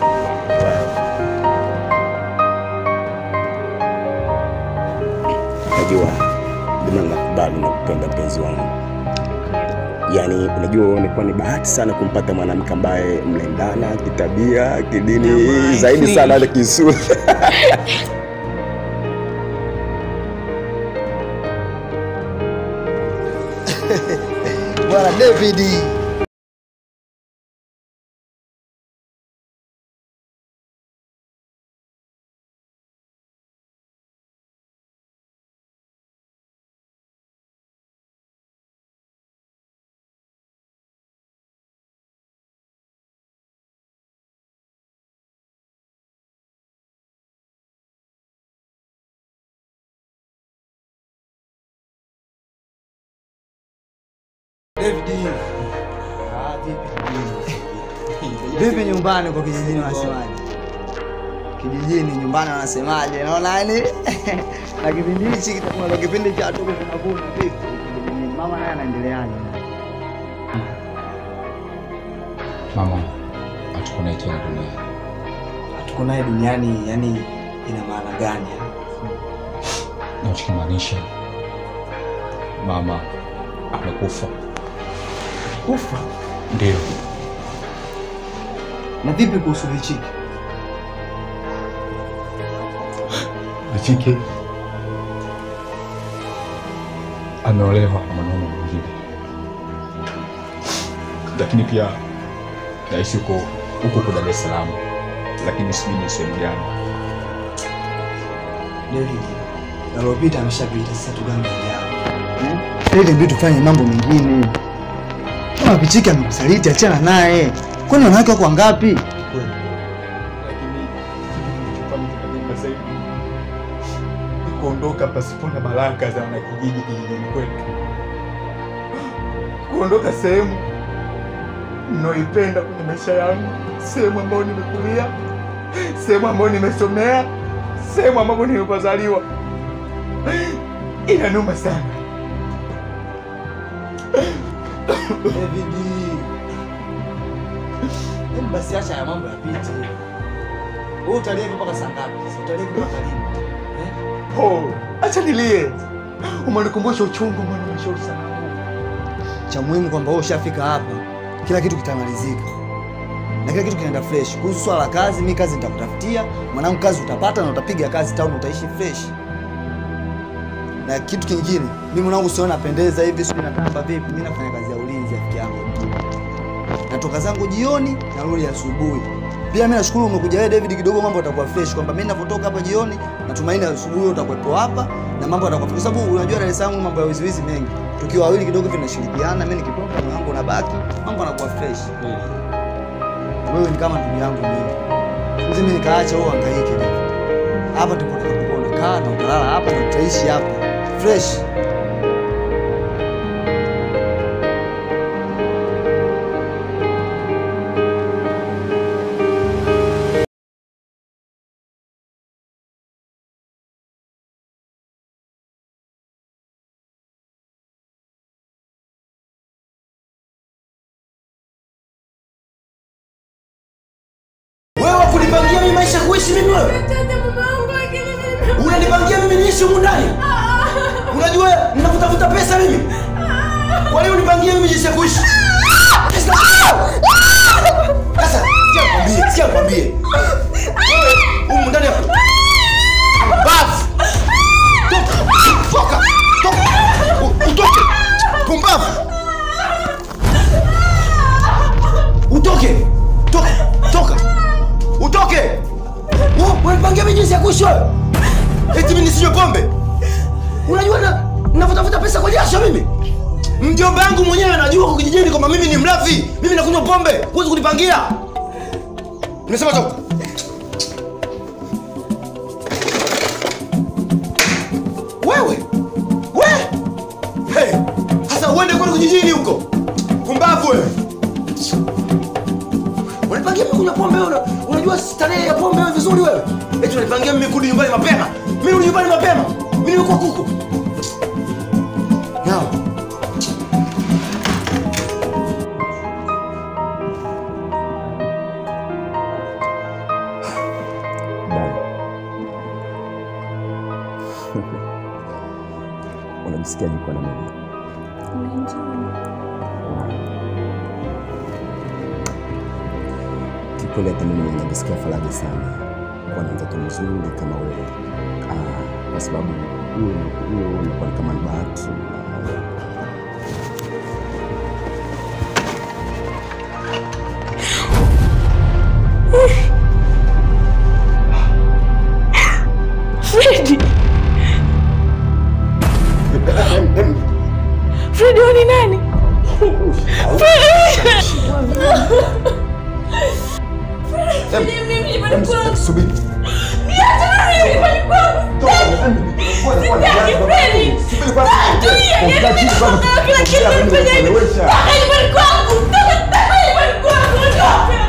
Najua bila nakubali na kupenda mpenzi wangu. Yaani unajua ni ni bahati sana kumpata mwanamke ambaye mlendana kitabia, kidini, zaidi sana na kisuri. Bwana David. David. Ah, vipi? Vipi nyumbani kwa kijijini wanasemaje? Kijijini nyumbani wanasemaje? Naona yani Na kipindi hichi kitakuwa ndo kipindi cha tuko tunavuna vipi? Mama naye anaendeleaje? Mama, hatuko naye tena duniani. Hatuko naye duniani, yani ina maana gani? Nachokimaanisha mama amekufa. Kufa? Ndio. Na vipi kuhusu Lichiki? Lichiki ameolewa na mwanaume mwingine, lakini pia naishi huko huko kwa Dar es Salaam, lakini sijui ni sehemu gani. David, alopita ameshapita, sasa tugange yao. Ile ndio tufanye mambo mengine. Kama Lichiki amekusaliti, achana naye. Kwani wanawake wako wangapi? Lakini kifanye kinafika sasa hivi ni kuondoka pasipo na baraka za wanakijiji kijijini kwetu, kuondoka sehemu ninayoipenda kwenye maisha yangu, sehemu ambayo nimekulia, sehemu ambayo nimesomea, sehemu ambayo nilipozaliwa. Inanuma sana. David, hebu basi acha ya mambo yapite. Wewe utalia mpaka saa ngapi? Utalia mpaka lini? Eh? Oh, acha nilie. Umenikumbusha uchungu mwana mashauri sana. Cha muhimu kwamba wewe ushafika hapa, kila kitu kitamalizika. Na kila kitu kinaenda fresh. Kuhusu swala la kazi, mimi kazi nitakutafutia, mwanangu kazi utapata na utapiga kazi town, utaishi fresh. Na kitu kingine, mimi mwanangu sio napendeza hivi, sio natamba vipi, mimi nafanya kazi ya ulinzi rafiki yangu. Natoka zangu jioni, narudi asubuhi. Pia mimi nashukuru umekuja wewe David, kidogo mambo yatakuwa fresh, kwamba mimi ninapotoka hapa jioni, natumaini asubuhi utakuwepo hapa na mambo yatakuwa fresh, kwa sababu unajua Dar es Salaam mambo ya wizi wizi mengi. Tukiwa wawili kidogo tunashirikiana, mimi nikitoka moyo wangu unabaki, mambo yanakuwa fresh. Wewe ni kama ndugu yangu mimi. Mimi nikaacha wewe hangaike David. Hapa tupo tunapokuwa kaa na utalala hapa na tutaishi hapa fresh. Wewe kunipangia mimi maisha kuishi mimi wewe? Unanipangia mimi niishi humu ndani? Unajua ninakutafuta pesa mimi? Kwa nini unipangia mimi jinsi ya kuishi? Sasa, sikia kwambie, sikia kwambie. Wewe humu ndani hapo. Bafu. Toka, toka, toka. Utoke. Pumbavu. Utoke. Toka, toka. Utoke. Wewe unanipangia mimi jinsi ya kuishi wewe? Eti mimi nisinywe pombe? Unajua na ninavutafuta pesa kwa jasho mimi? Mjomba wangu mwenyewe anajua kwa kijijini kwamba mimi ni mlafi. Mimi nakunywa pombe. Huwezi kunipangia. Nimesema toka. Wewe. Wewe. Hey. Sasa uende kwa kijijini huko. Pumbavu wewe. Unanipangia mimi kunywa pombe wewe? Unajua starehe ya pombe wewe vizuri wewe? Eti unanipangia mimi kurudi nyumbani mapema? Mimi rudi nyumbani mapema? Mimi nimekuwa kuku. Nao. Unajisikia niko na mimi? Kikweli hata mimi najisikia faraja sana kuwa na mtoto mzuri kama wewe. Ah, kwa sababu huyo huyo unakuwa kama bahati. Fredi! Fredi wewe ni nani? Fredi! Mimi nyumbani kwangu. Subiri. Niache mimi nyumbani kwangu. Sitaki Fredi. Tulia, niache kila kitu nifanye. Toka nyumbani kwangu. Toka nyumbani kwangu. Ondoka.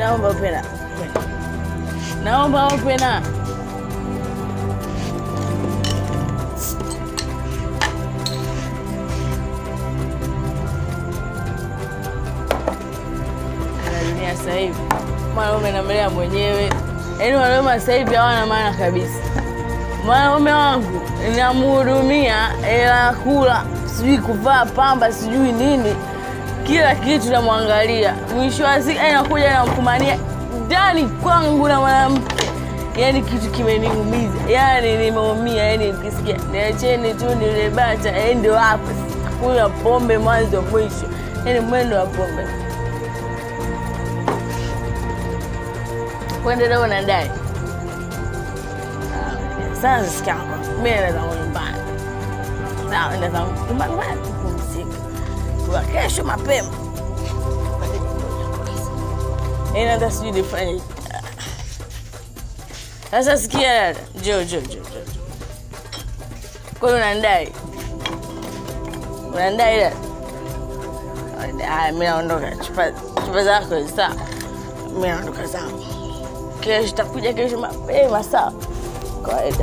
naomba opena. Naomba opena. Dunia sasa hivi mwanaume namlea mwenyewe. Yaani wanaume sasa hivi hawana maana kabisa. Mwanaume wangu ninamhudumia, hela kula, sijui kuvaa pamba, sijui nini. Kila kitu namwangalia. Mwisho wa siku anakuja namkumania ndani kwangu na mwanamke. Yaani kitu kimeniumiza. Yaani nimeumia, yaani nikisikia niacheni tu nile bata, yaani ndio hapo. Kunywa pombe mwanzo mwisho. Yaani mwendo wa pombe. Kwenda leo na ndani. Sasa sikia kwa mimi naweza nyumbani. Sawa, naweza nyumbani kupumzika. Kwa kesho mapema. Ina ndio sijui nifanye. Sasa sikia dada, njoo njoo njoo. Kwa unandai. Unandai dada. Ah, mimi naondoka. Chupa chupa zako sawa. Mimi naondoka zangu. Kesho takuja kesho mapema sawa. Kawaida.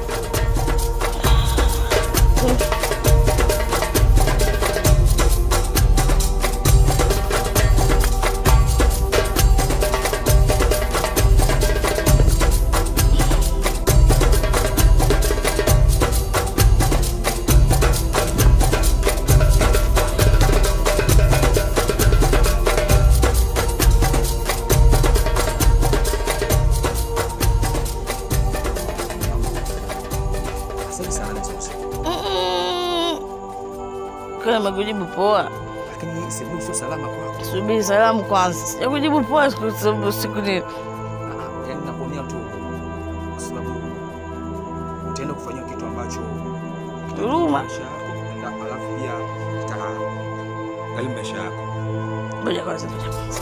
Kama kujibu poa. Lakini sibu sio salama kwako. Subiri salamu kwanza. Sija kujibu poa siku sababu siku ni. Yaani nakuonea tu. Kwa sababu utaenda kufanya kitu ambacho huruma. Alafu pia itagharimu maisha yako. Ngoja kwanza ngoja kwanza.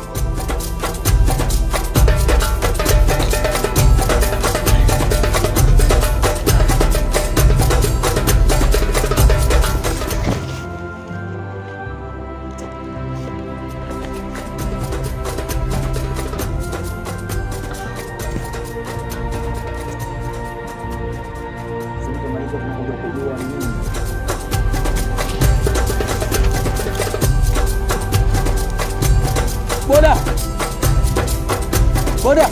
Boda. Boda.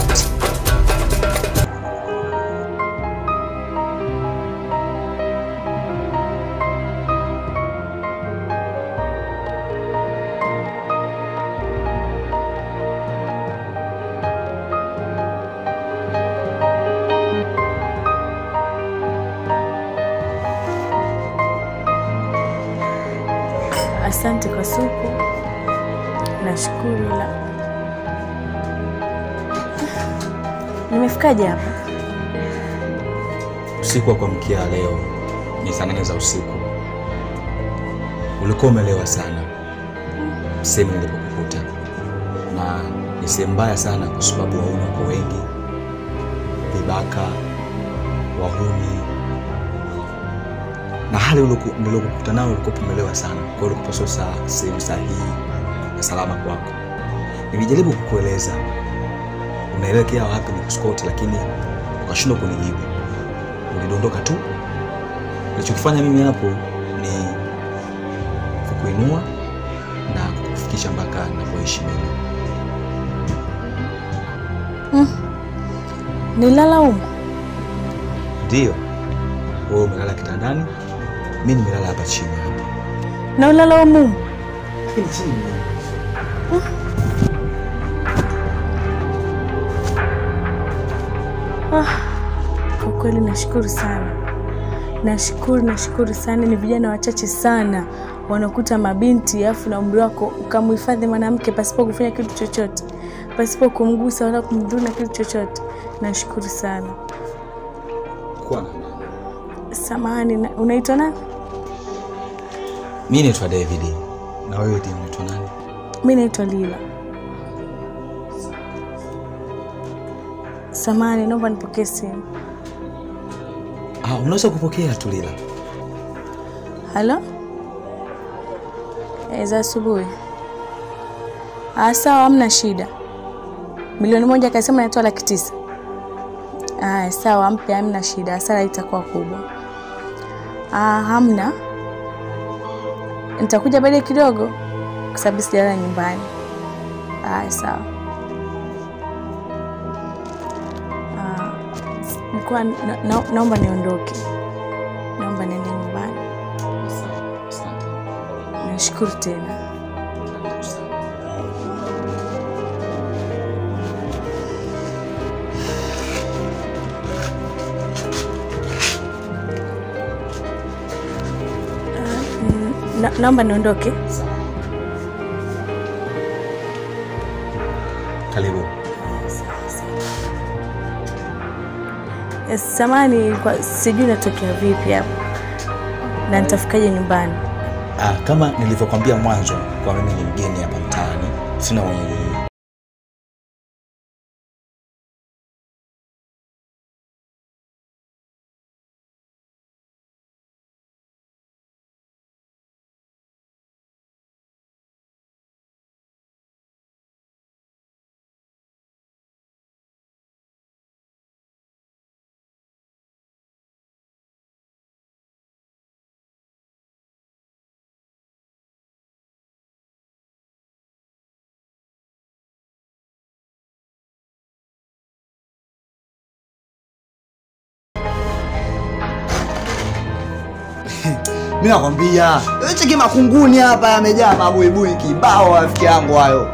Asante kwa supu. Nashukuru la. Nimefikaje hapa? Usiku wa kuamkia leo ni saa nane za usiku. Ulikuwa umelewa sana. Sehemu nilipokukuta. Na ni sehemu mbaya sana kwa sababu waume wako wengi. Vibaka, wahuni. Na hali nilokukuta nao ulikuwa umelewa sana. Kwa hiyo ulikuwa sio sehemu sahihi na salama kwako. Nilijaribu kukueleza unaelekea wapi ni kuskoti, lakini ukashindwa kunijibu. Ulidondoka tu. Nilichokufanya mimi hapo ni kukuinua na kukufikisha mpaka ninapoishi mimi. Mm. Nilala huko? Ndio. Wewe umelala kitandani, mimi nimelala hapa chini hapa. Na ulala huko? Chini chini. Mm. Ah, kwa kweli nashukuru sana. Nashukuru, nashukuru sana. Ni vijana wachache sana wanakuta mabinti afu na umri wako ukamhifadhi mwanamke pasipo kufanya kitu chochote, pasipo kumgusa wala kumdhuru kitu chochote. Nashukuru sana. Kwa nani? Samahani, unaitwa nani? Mimi naitwa David. Na wewe ndiye unaitwa nani? Mimi naitwa Lila. Samahani, naomba nipokee simu. Ah, unaweza kupokea tu Lila. Halo? Eh, za asubuhi. Ah, sawa, hamna shida. Milioni moja akasema natoa laki tisa. Ah, sawa mpe, hamna shida. Hasara itakuwa kubwa. Ah, hamna. Nitakuja baadaye kidogo kwa sababu sijalala nyumbani. Ah, sawa. Ah, nilikuwa na, na, naomba niondoke. Naomba niende nyumbani. Asante. Nashukuru tena. Na, naomba niondoke. Karibu. Samani kwa sijui natokea vipi hapo. Na nitafikaje nyumbani? Ah, kama nilivyokuambia mwanzo, kwa mimi ni mgeni hapa mtaani. Sina mwenyeji. Mimi nakwambia, wewe cheki makunguni hapa yamejaa mabuibui kibao rafiki yangu hayo.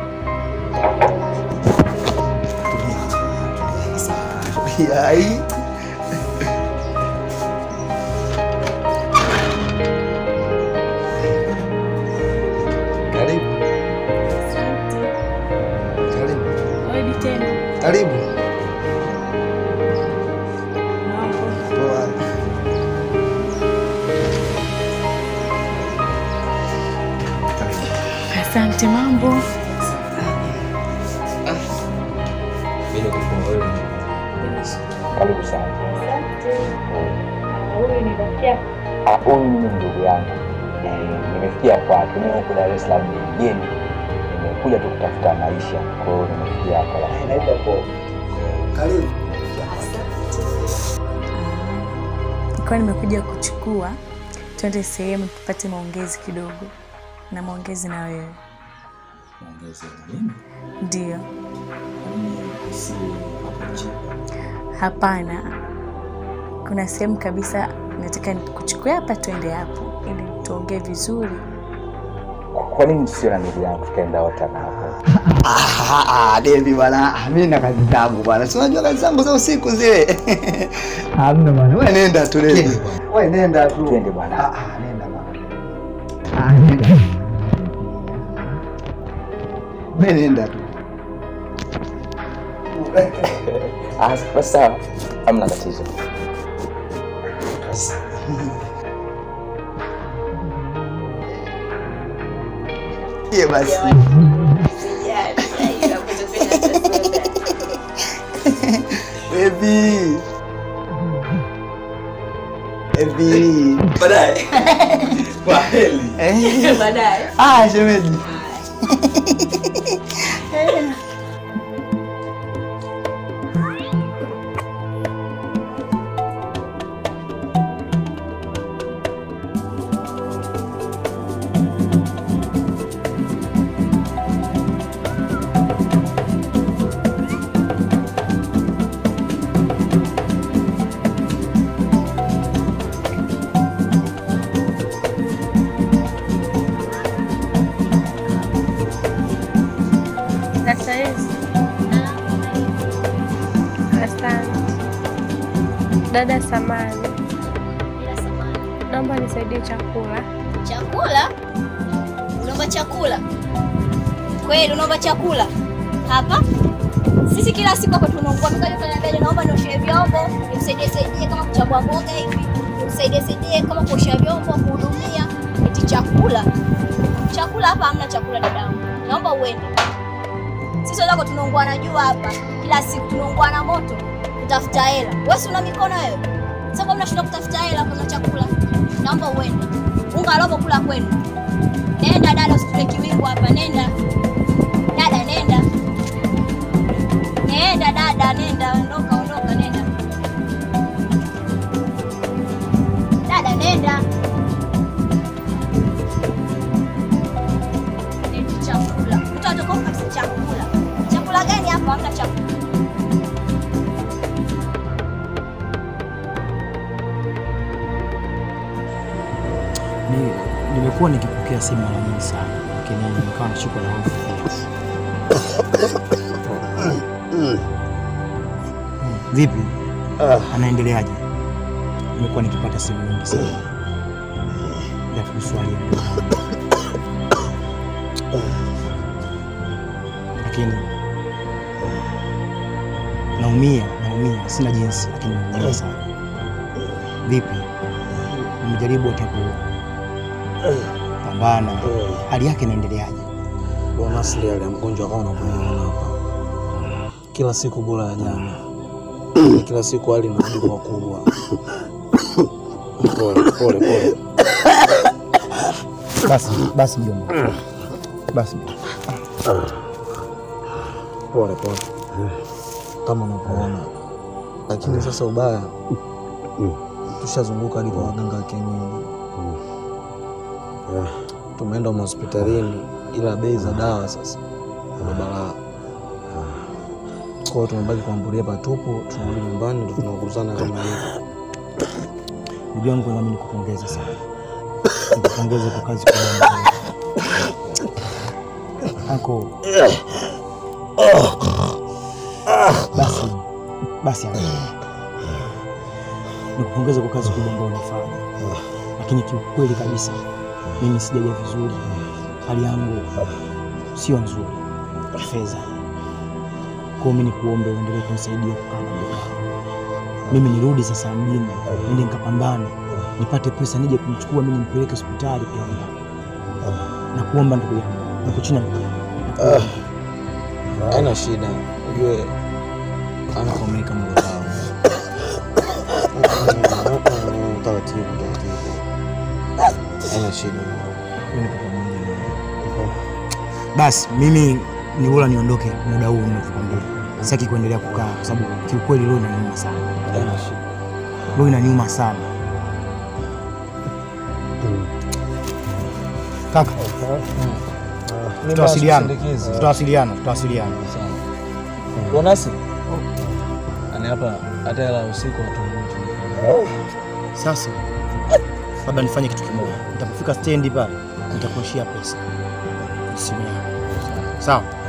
Yai. Karibu. Karibu. Wewe tena. Karibu. Poa. Asante, mambo. Mimi niko wewe. Karibu sana. Huyu ni rafiki yako? Ah, huyu ni ndugu yangu. Eh, nimefikia kwake, mimi huko Dar es Salaam ni mgeni. Nimekuja tu kutafuta maisha. Kwa hiyo nimefikia hapa. Naenda kwa. Karibu. Nilikuwa nimekuja kuchukua twende sehemu tupate maongezi kidogo. Na maongezi na wewe. Maongezi na mimi? Ndio. Hapana. Kuna sehemu kabisa nataka kuchukua hapa twende hapo ili tuongee vizuri. Kwa nini sio na ndugu yangu tukaenda wote hapo? Ah, ah, Devi bwana, mimi na kazi zangu bwana. Si unajua kazi zangu za usiku zile. Hamna bwana. Wewe nenda tu Devi. Wewe nenda tu. Twende bwana. Ah, ah, nenda bwana. Ah, nenda. Wewe nenda tu. Ah, sasa hamna tatizo. Ye basi. Baby. Baby. Baadaye. Kwa heli. Eh. Baadaye. Ah, shemeji. Dada samani, naomba nisaidie chakula. Chakula? Unaomba chakula? Kweli unaomba chakula? Hapa? Sisi kila siku hapa tunaomba, mkaje kaniambia naomba nioshe vyombo, nimsaidie saidie kama kuchambua mboga hivi, nimsaidie saidie kama kuosha vyombo, kuhudumia. Eti chakula? Chakula hapa hamna chakula dadangu. Naomba uende. Sisi wazako tunaongwa na jua hapa. Kila siku tunaongwa na moto. Kutafuta hela. Wewe si una mikono wewe? Sasa mnashinda kutafuta hela kwa chakula. Naomba uende. Unga alopo kula kwenu. Nenda dada, usitule kiwingu hapa, nenda. Dada nenda. hamna chakula. Ni nimekuwa nikipokea simu mara nyingi sana, lakini nikawa nashikwa na hofu. Vipi? Anaendeleaje? Nimekuwa nikipata simu nyingi sana ya kuswali, lakini naumia, naumia, sina jinsi, lakini naumia sana. Vipi? Nimejaribu hata kupambana, hali yake inaendeleaje? Bwana Asli ali mgonjwa kama unavyoona hapa. Kila siku bora ya jana. Kila siku hali inazidi kuwa kubwa. Pole pole pole. Basi basi mjomba. Basi. Pole pole. Kama unavyoona. Lakini sasa ubaya tushazunguka hadi kwa waganga wa kienyeji. Tumeenda hospitalini ila bei za dawa sasa ndio balaa. Kwa hiyo tumebaki kuambulia patupu, tunarudi nyumbani ndio tunakuzana kama hivi. Ndugu yangu, nami nikupongeze sana. Nikupongeze kwa kazi kubwa. Anko. Basi. Basi. Nikupongeze kwa kazi kubwa ambayo unafanya. Lakini kiukweli kabisa mimi sijaja vizuri. Hali yangu sio nzuri. Fedha. Kwa mimi nikuombe uendelee kunisaidia kukaa na mdogo wangu. Mimi nirudi sasa mjini, niende nikapambane, nipate pesa nije kumchukua mimi nimpeleke hospitali pia. Na kuomba ndugu yangu, nakuchina ndugu yangu. Haina shida. Ujue ana komeka Mungu wao. Taratibu taratibu. Haina shida. Mimi niko pamoja nawe. Basi mimi ni bora niondoke muda huu ninapokwambia. Sitaki kuendelea kukaa kwa sababu kiukweli leo inaniuma sana. Leo inaniuma sana. Kaka. Tutawasiliana. Tutawasiliana, tutawasiliana. Bwana Asli. Ani hapa hata hela usiku watu. Sasa labda nifanye kitu kimoja. Nitapofika stendi pale nitakuashia pesa. Simu yako. Sawa?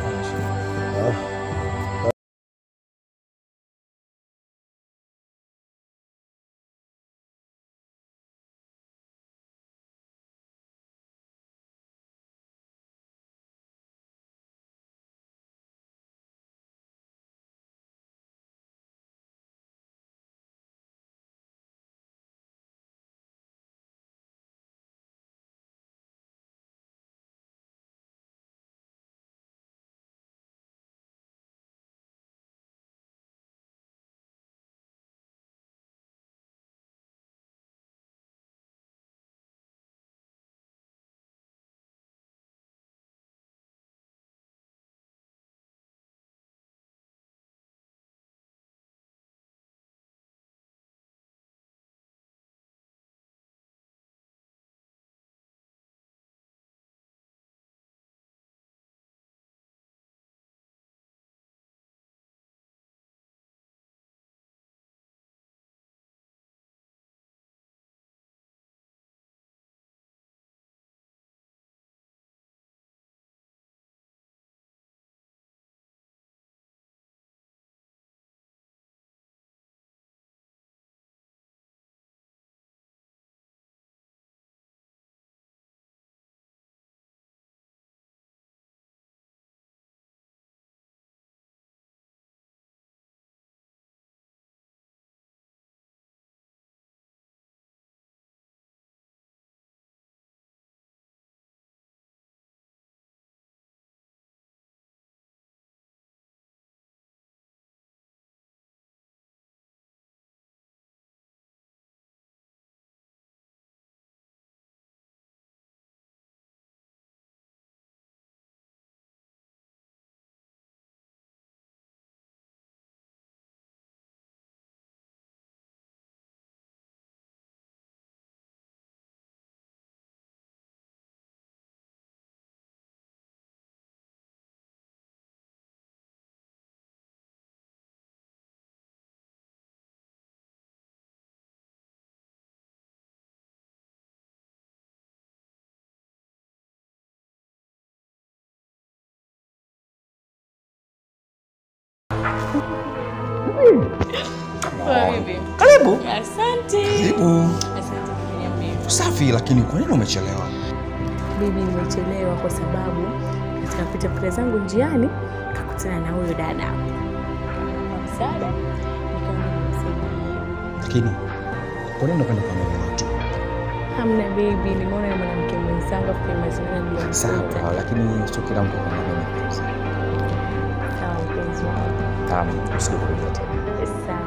Asante. Karibu. Asante Benjamin. Safi, lakini kwa nini umechelewa? Bibi, nimechelewa kwa sababu katika pita pita zangu njiani kakutana na huyo dada. Kwa msaada nikaona nimsaidie. Lakini kwa nini unapenda kuangalia watu? Hamna baby, nimeona yule mwanamke mwenzangu kwa mazingira ndio. Sawa, lakini sio kila mtu anaona mpenzi. Sawa mpenzi wangu. Tamu, usikurudia tena. Sawa.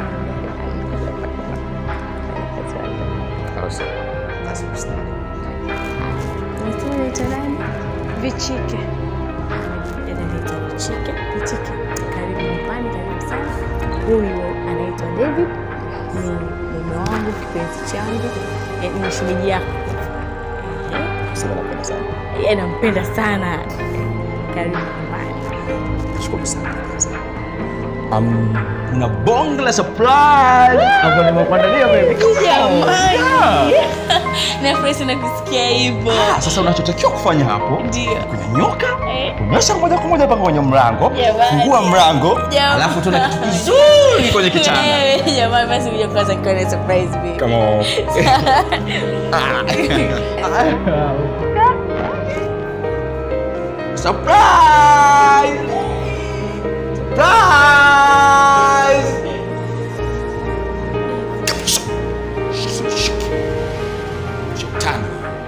Sawa. Basi mstari. Unasema unaitwa nani? Vichike. Dada anaitwa Vichike. Vichike. Karibu nyumbani, karibu sana. Huyu anaitwa David. Ni mume wangu, kipenzi changu. Ni shemeji yako. Sasa napenda sana. Yeye anampenda sana. Karibu nyumbani. Nashukuru sana. Um, kuna bonge la surprise hapo nimekuandalia baby. Jamani. Nafurahi sana kusikia hivyo. Ah, sasa unachotakiwa kufanya hapo, ndio kunyanyuka, kunyosha moja kwa moja mpaka kwenye mlango, fungua mlango, alafu tuna kitu kizuri kwenye kitanda. Jamani, basi kuja kwanza kwa surprise baby. Come on. Surprise! Surprise! Shetani.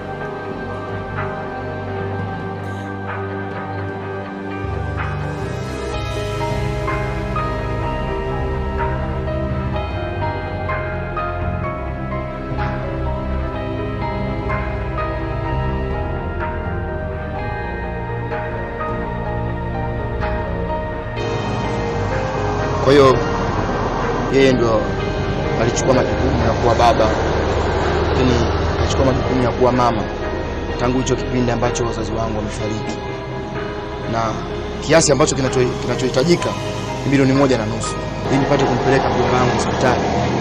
Kwa hiyo yeye ndo alichukua majukumu ya kuwa baba, lakini alichukua majukumu ya kuwa mama tangu hicho kipindi ambacho wazazi wangu wamefariki, na kiasi ambacho kinachohitajika ni milioni moja na nusu ili nipate kumpeleka mjomba wangu hospitali.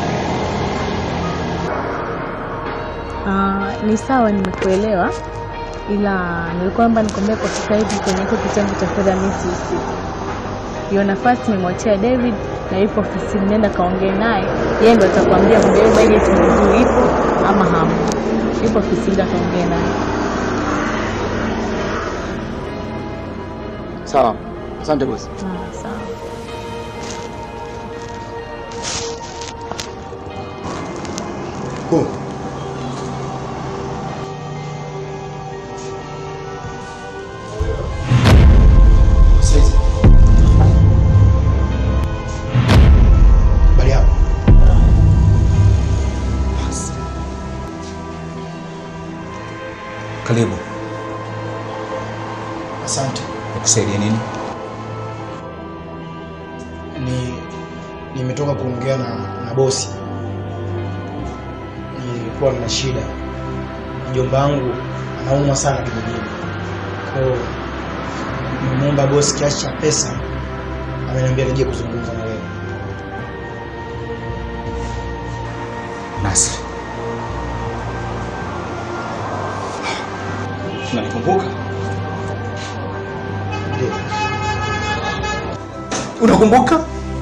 Ah, ni sawa, nimekuelewa, ila nilikuwa naomba nikwambie kwa sasa hivi kwenye hicho kitengo cha fedha mimi sisi. Hiyo nafasi nimemwachia David na yupo ofisini, nenda kaongee naye. Yeye ndo atakwambia kwamba hiyo budget nzuri ipo ama hamna. Yupo ofisini, kaongee naye. Sawa. Asante bosi. Ah, sawa. Cool. Karibu. Asante. Nikusaidie nini? Ni nimetoka kuongea na, na bosi. Nilikuwa na shida. Mjomba wangu anaumwa sana kijijini. Kwa hiyo nimeomba bosi kiasi cha pesa, ameniambia nije kuzungumza na wewe. Nasri. Unanikumbuka? Ndio. Unakumbuka?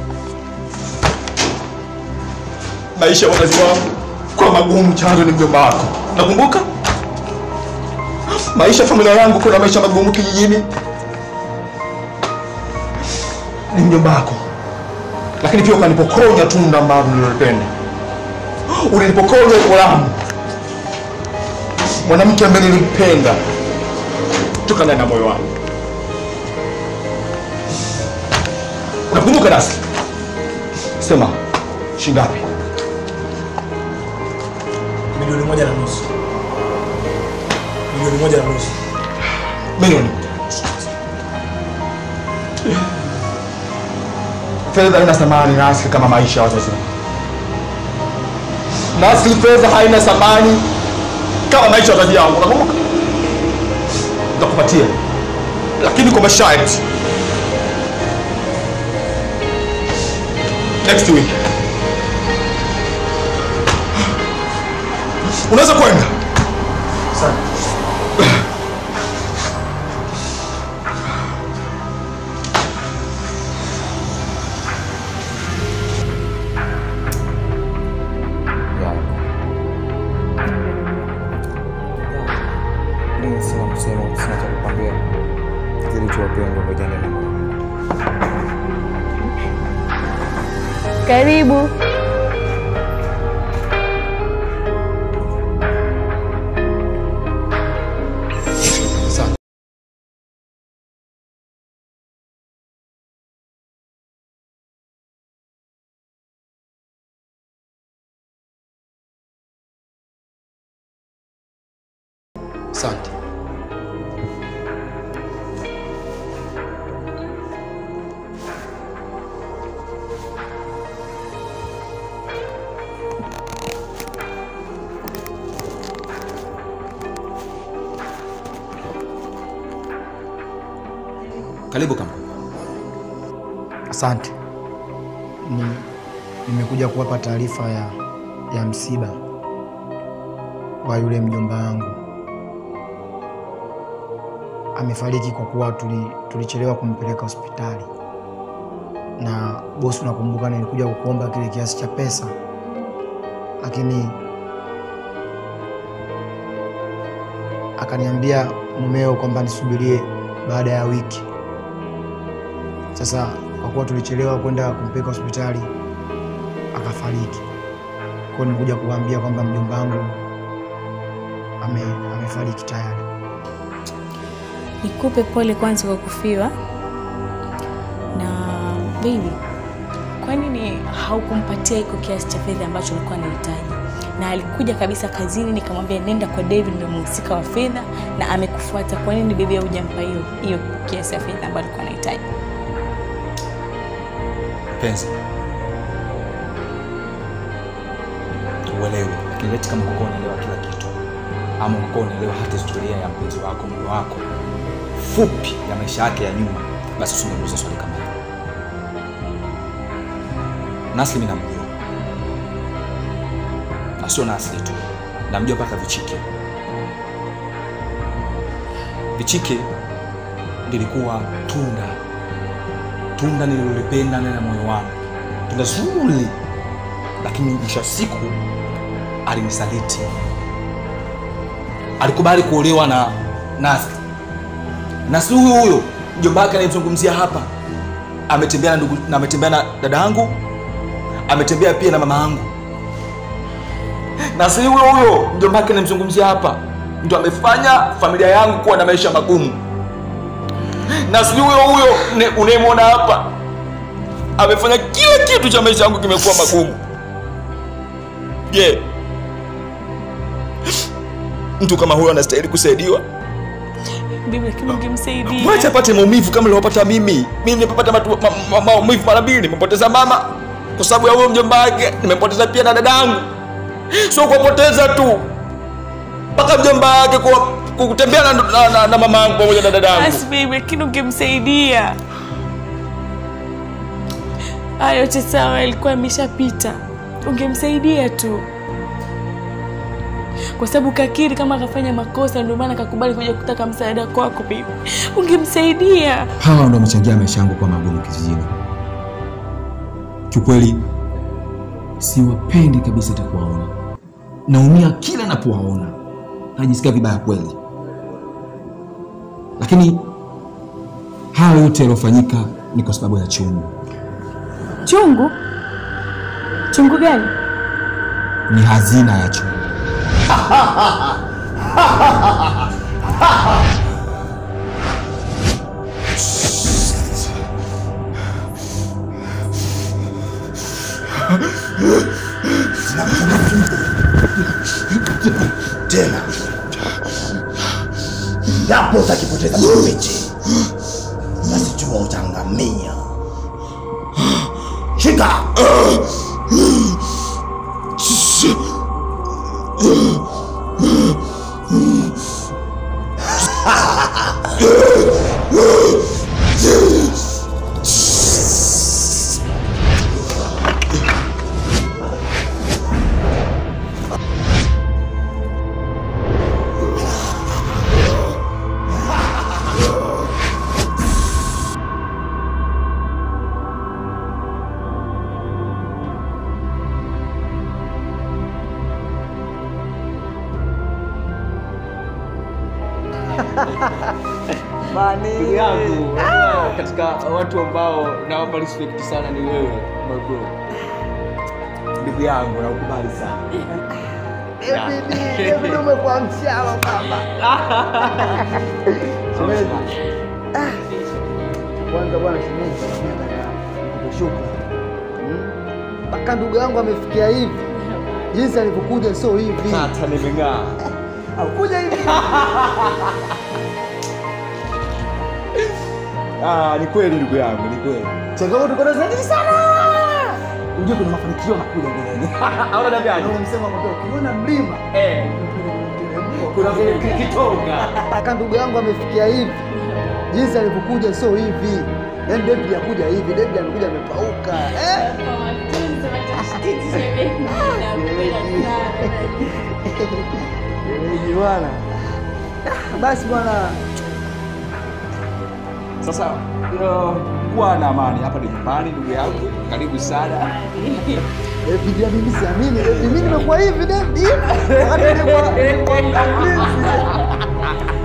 Maisha ya wazazi wangu kwa magumu, chanzo ni mjomba wako. Nakumbuka? Maisha ya familia yangu kuna maisha magumu kijijini, ni mjomba wako. Lakini pia ukanipokonya tunda ambalo nilipenda. Ulinipokonya ulamu. Mwanamke ambaye nilimpenda kutoka ndani ya moyo wangu. Unakumbuka Nasri? Sema, shingapi? Milioni moja na nusu. Milioni moja na nusu. Milioni. Fedha haina thamani Nasri kama maisha ya wazazi. Nasri, fedha haina thamani kama maisha ya wazazi wangu. Unakumbuka? Nitakupatia, lakini kwa masharti. Next week. Unaweza kwenda. Sawa. Ya, wa pengo ngojane na Karibu. Asante. Karibu kama. Asante. Ni nimekuja kuwapa taarifa ya ya msiba wa yule mjomba wangu. Amefariki kwa kuwa tuli, tulichelewa kumpeleka hospitali. Na bosi, unakumbuka nilikuja kukuomba kile kiasi cha pesa, lakini akaniambia mumeo kwamba nisubirie baada ya wiki. Sasa kwa kuwa tulichelewa kwenda kumpeleka hospitali akafariki. Kwa hiyo nilikuja kukuambia kwamba mjomba wangu ame amefariki tayari. Nikupe pole kwanza kwa kufiwa. Na baby, kwa nini haukumpatia iko kiasi cha fedha ambacho alikuwa anahitaji? Na alikuja kabisa kazini nikamwambia nenda kwa David ndio mhusika wa fedha na amekufuata. Kwa nini baby hujampa hiyo hiyo kiasi cha fedha ambacho alikuwa anahitaji? Penzi. Uelewe, kileti kama uko unaelewa kila kitu. Ama uko unaelewa hata historia ya mpenzi wako, mume wako, fupi ya maisha yake ya nyuma, basi usingemuuliza swali kama hilo. Nasli mimi namjua. Na sio Nasli tu. Namjua mpaka Vichike. Vichike lilikuwa tunda. Tunda nililolipenda na moyo wangu. Tunda zuri. Lakini mwisho siku alinisaliti. Alikubali kuolewa na Nasli. Nasli huyo huyo mjomba wake anayemzungumzia hapa ametembea na ndugu na ametembea na dada yangu, ametembea pia na mama yangu. Nasli huyo huyo mjomba wake anayemzungumzia hapa ndio amefanya familia yangu kuwa na maisha magumu. Nasli huyo huyo unayemwona hapa amefanya kila kitu cha maisha yangu kimekuwa magumu. Je, yeah. Mtu kama huyo anastahili kusaidiwa? Bibi, lakini ungemsaidia. Wacha apate maumivu kama nilipata mimi. Mimi nimepata maumivu mara mbili. Nimepoteza mama kwa sababu ya huyo mjomba wake. Nimepoteza pia na dadangu. Sio kupoteza tu. Mpaka mjomba wake kwa kutembea na, na, na, na mama yangu pamoja na dadangu. Basi bibi, lakini ungemsaidia. Hayo yote sawa, ilikuwa imeshapita. Ungemsaidia tu. Kwa sababu kakiri kama akafanya makosa ndio maana akakubali kuja kutaka msaada kwako bibi. Ungemsaidia. Hawa ndio wamechangia maisha yangu kwa magumu kijijini. Kiukweli siwapendi kabisa takuwaona. Naumia kila napowaona. Najisikia vibaya kweli. Lakini hayo yote yalofanyika ni kwa sababu ya chungu. Chungu? Chungu gani? Ni hazina ya chungu. Tena ndapo utakipoteza mbichi, basi jua utangamia. Shika. jamani. Ndugu yangu, unajua katika watu ambao nawapa respect sana ni wewe, my bro. Ndugu yangu, nakubali sana. David, David umekuwa mchawa baba. Shemeji. Kwanza bwana shemeji, nataka kukushukuru. Mpaka ndugu yangu amefikia hivi. Jinsi alivyokuja sio hivi. Hata nimeng'aa. Au kuja hivi. Ah, ni kweli ndugu yangu, ni kweli. Changamoto kuna zaidi sana. Unajua kuna mafanikio makubwa mbeleni. Au unadanganya? Unamsema kwamba ukiona mlima eh kuna vile kitonga. Mpaka ndugu yangu amefikia hivi. Jinsi alivyokuja sio hivi. Yaani David hakuja hivi, David amekuja amepauka. Eh? Shemeji bwana. Basi bwana. Sasa uh, kuwa na amani hapa ni nyumbani ndugu yangu. Karibu sana. David ya mimi siamini. David mimi nimekuwa hivi David. Wakati nilikuwa nilikuwa mlinzi.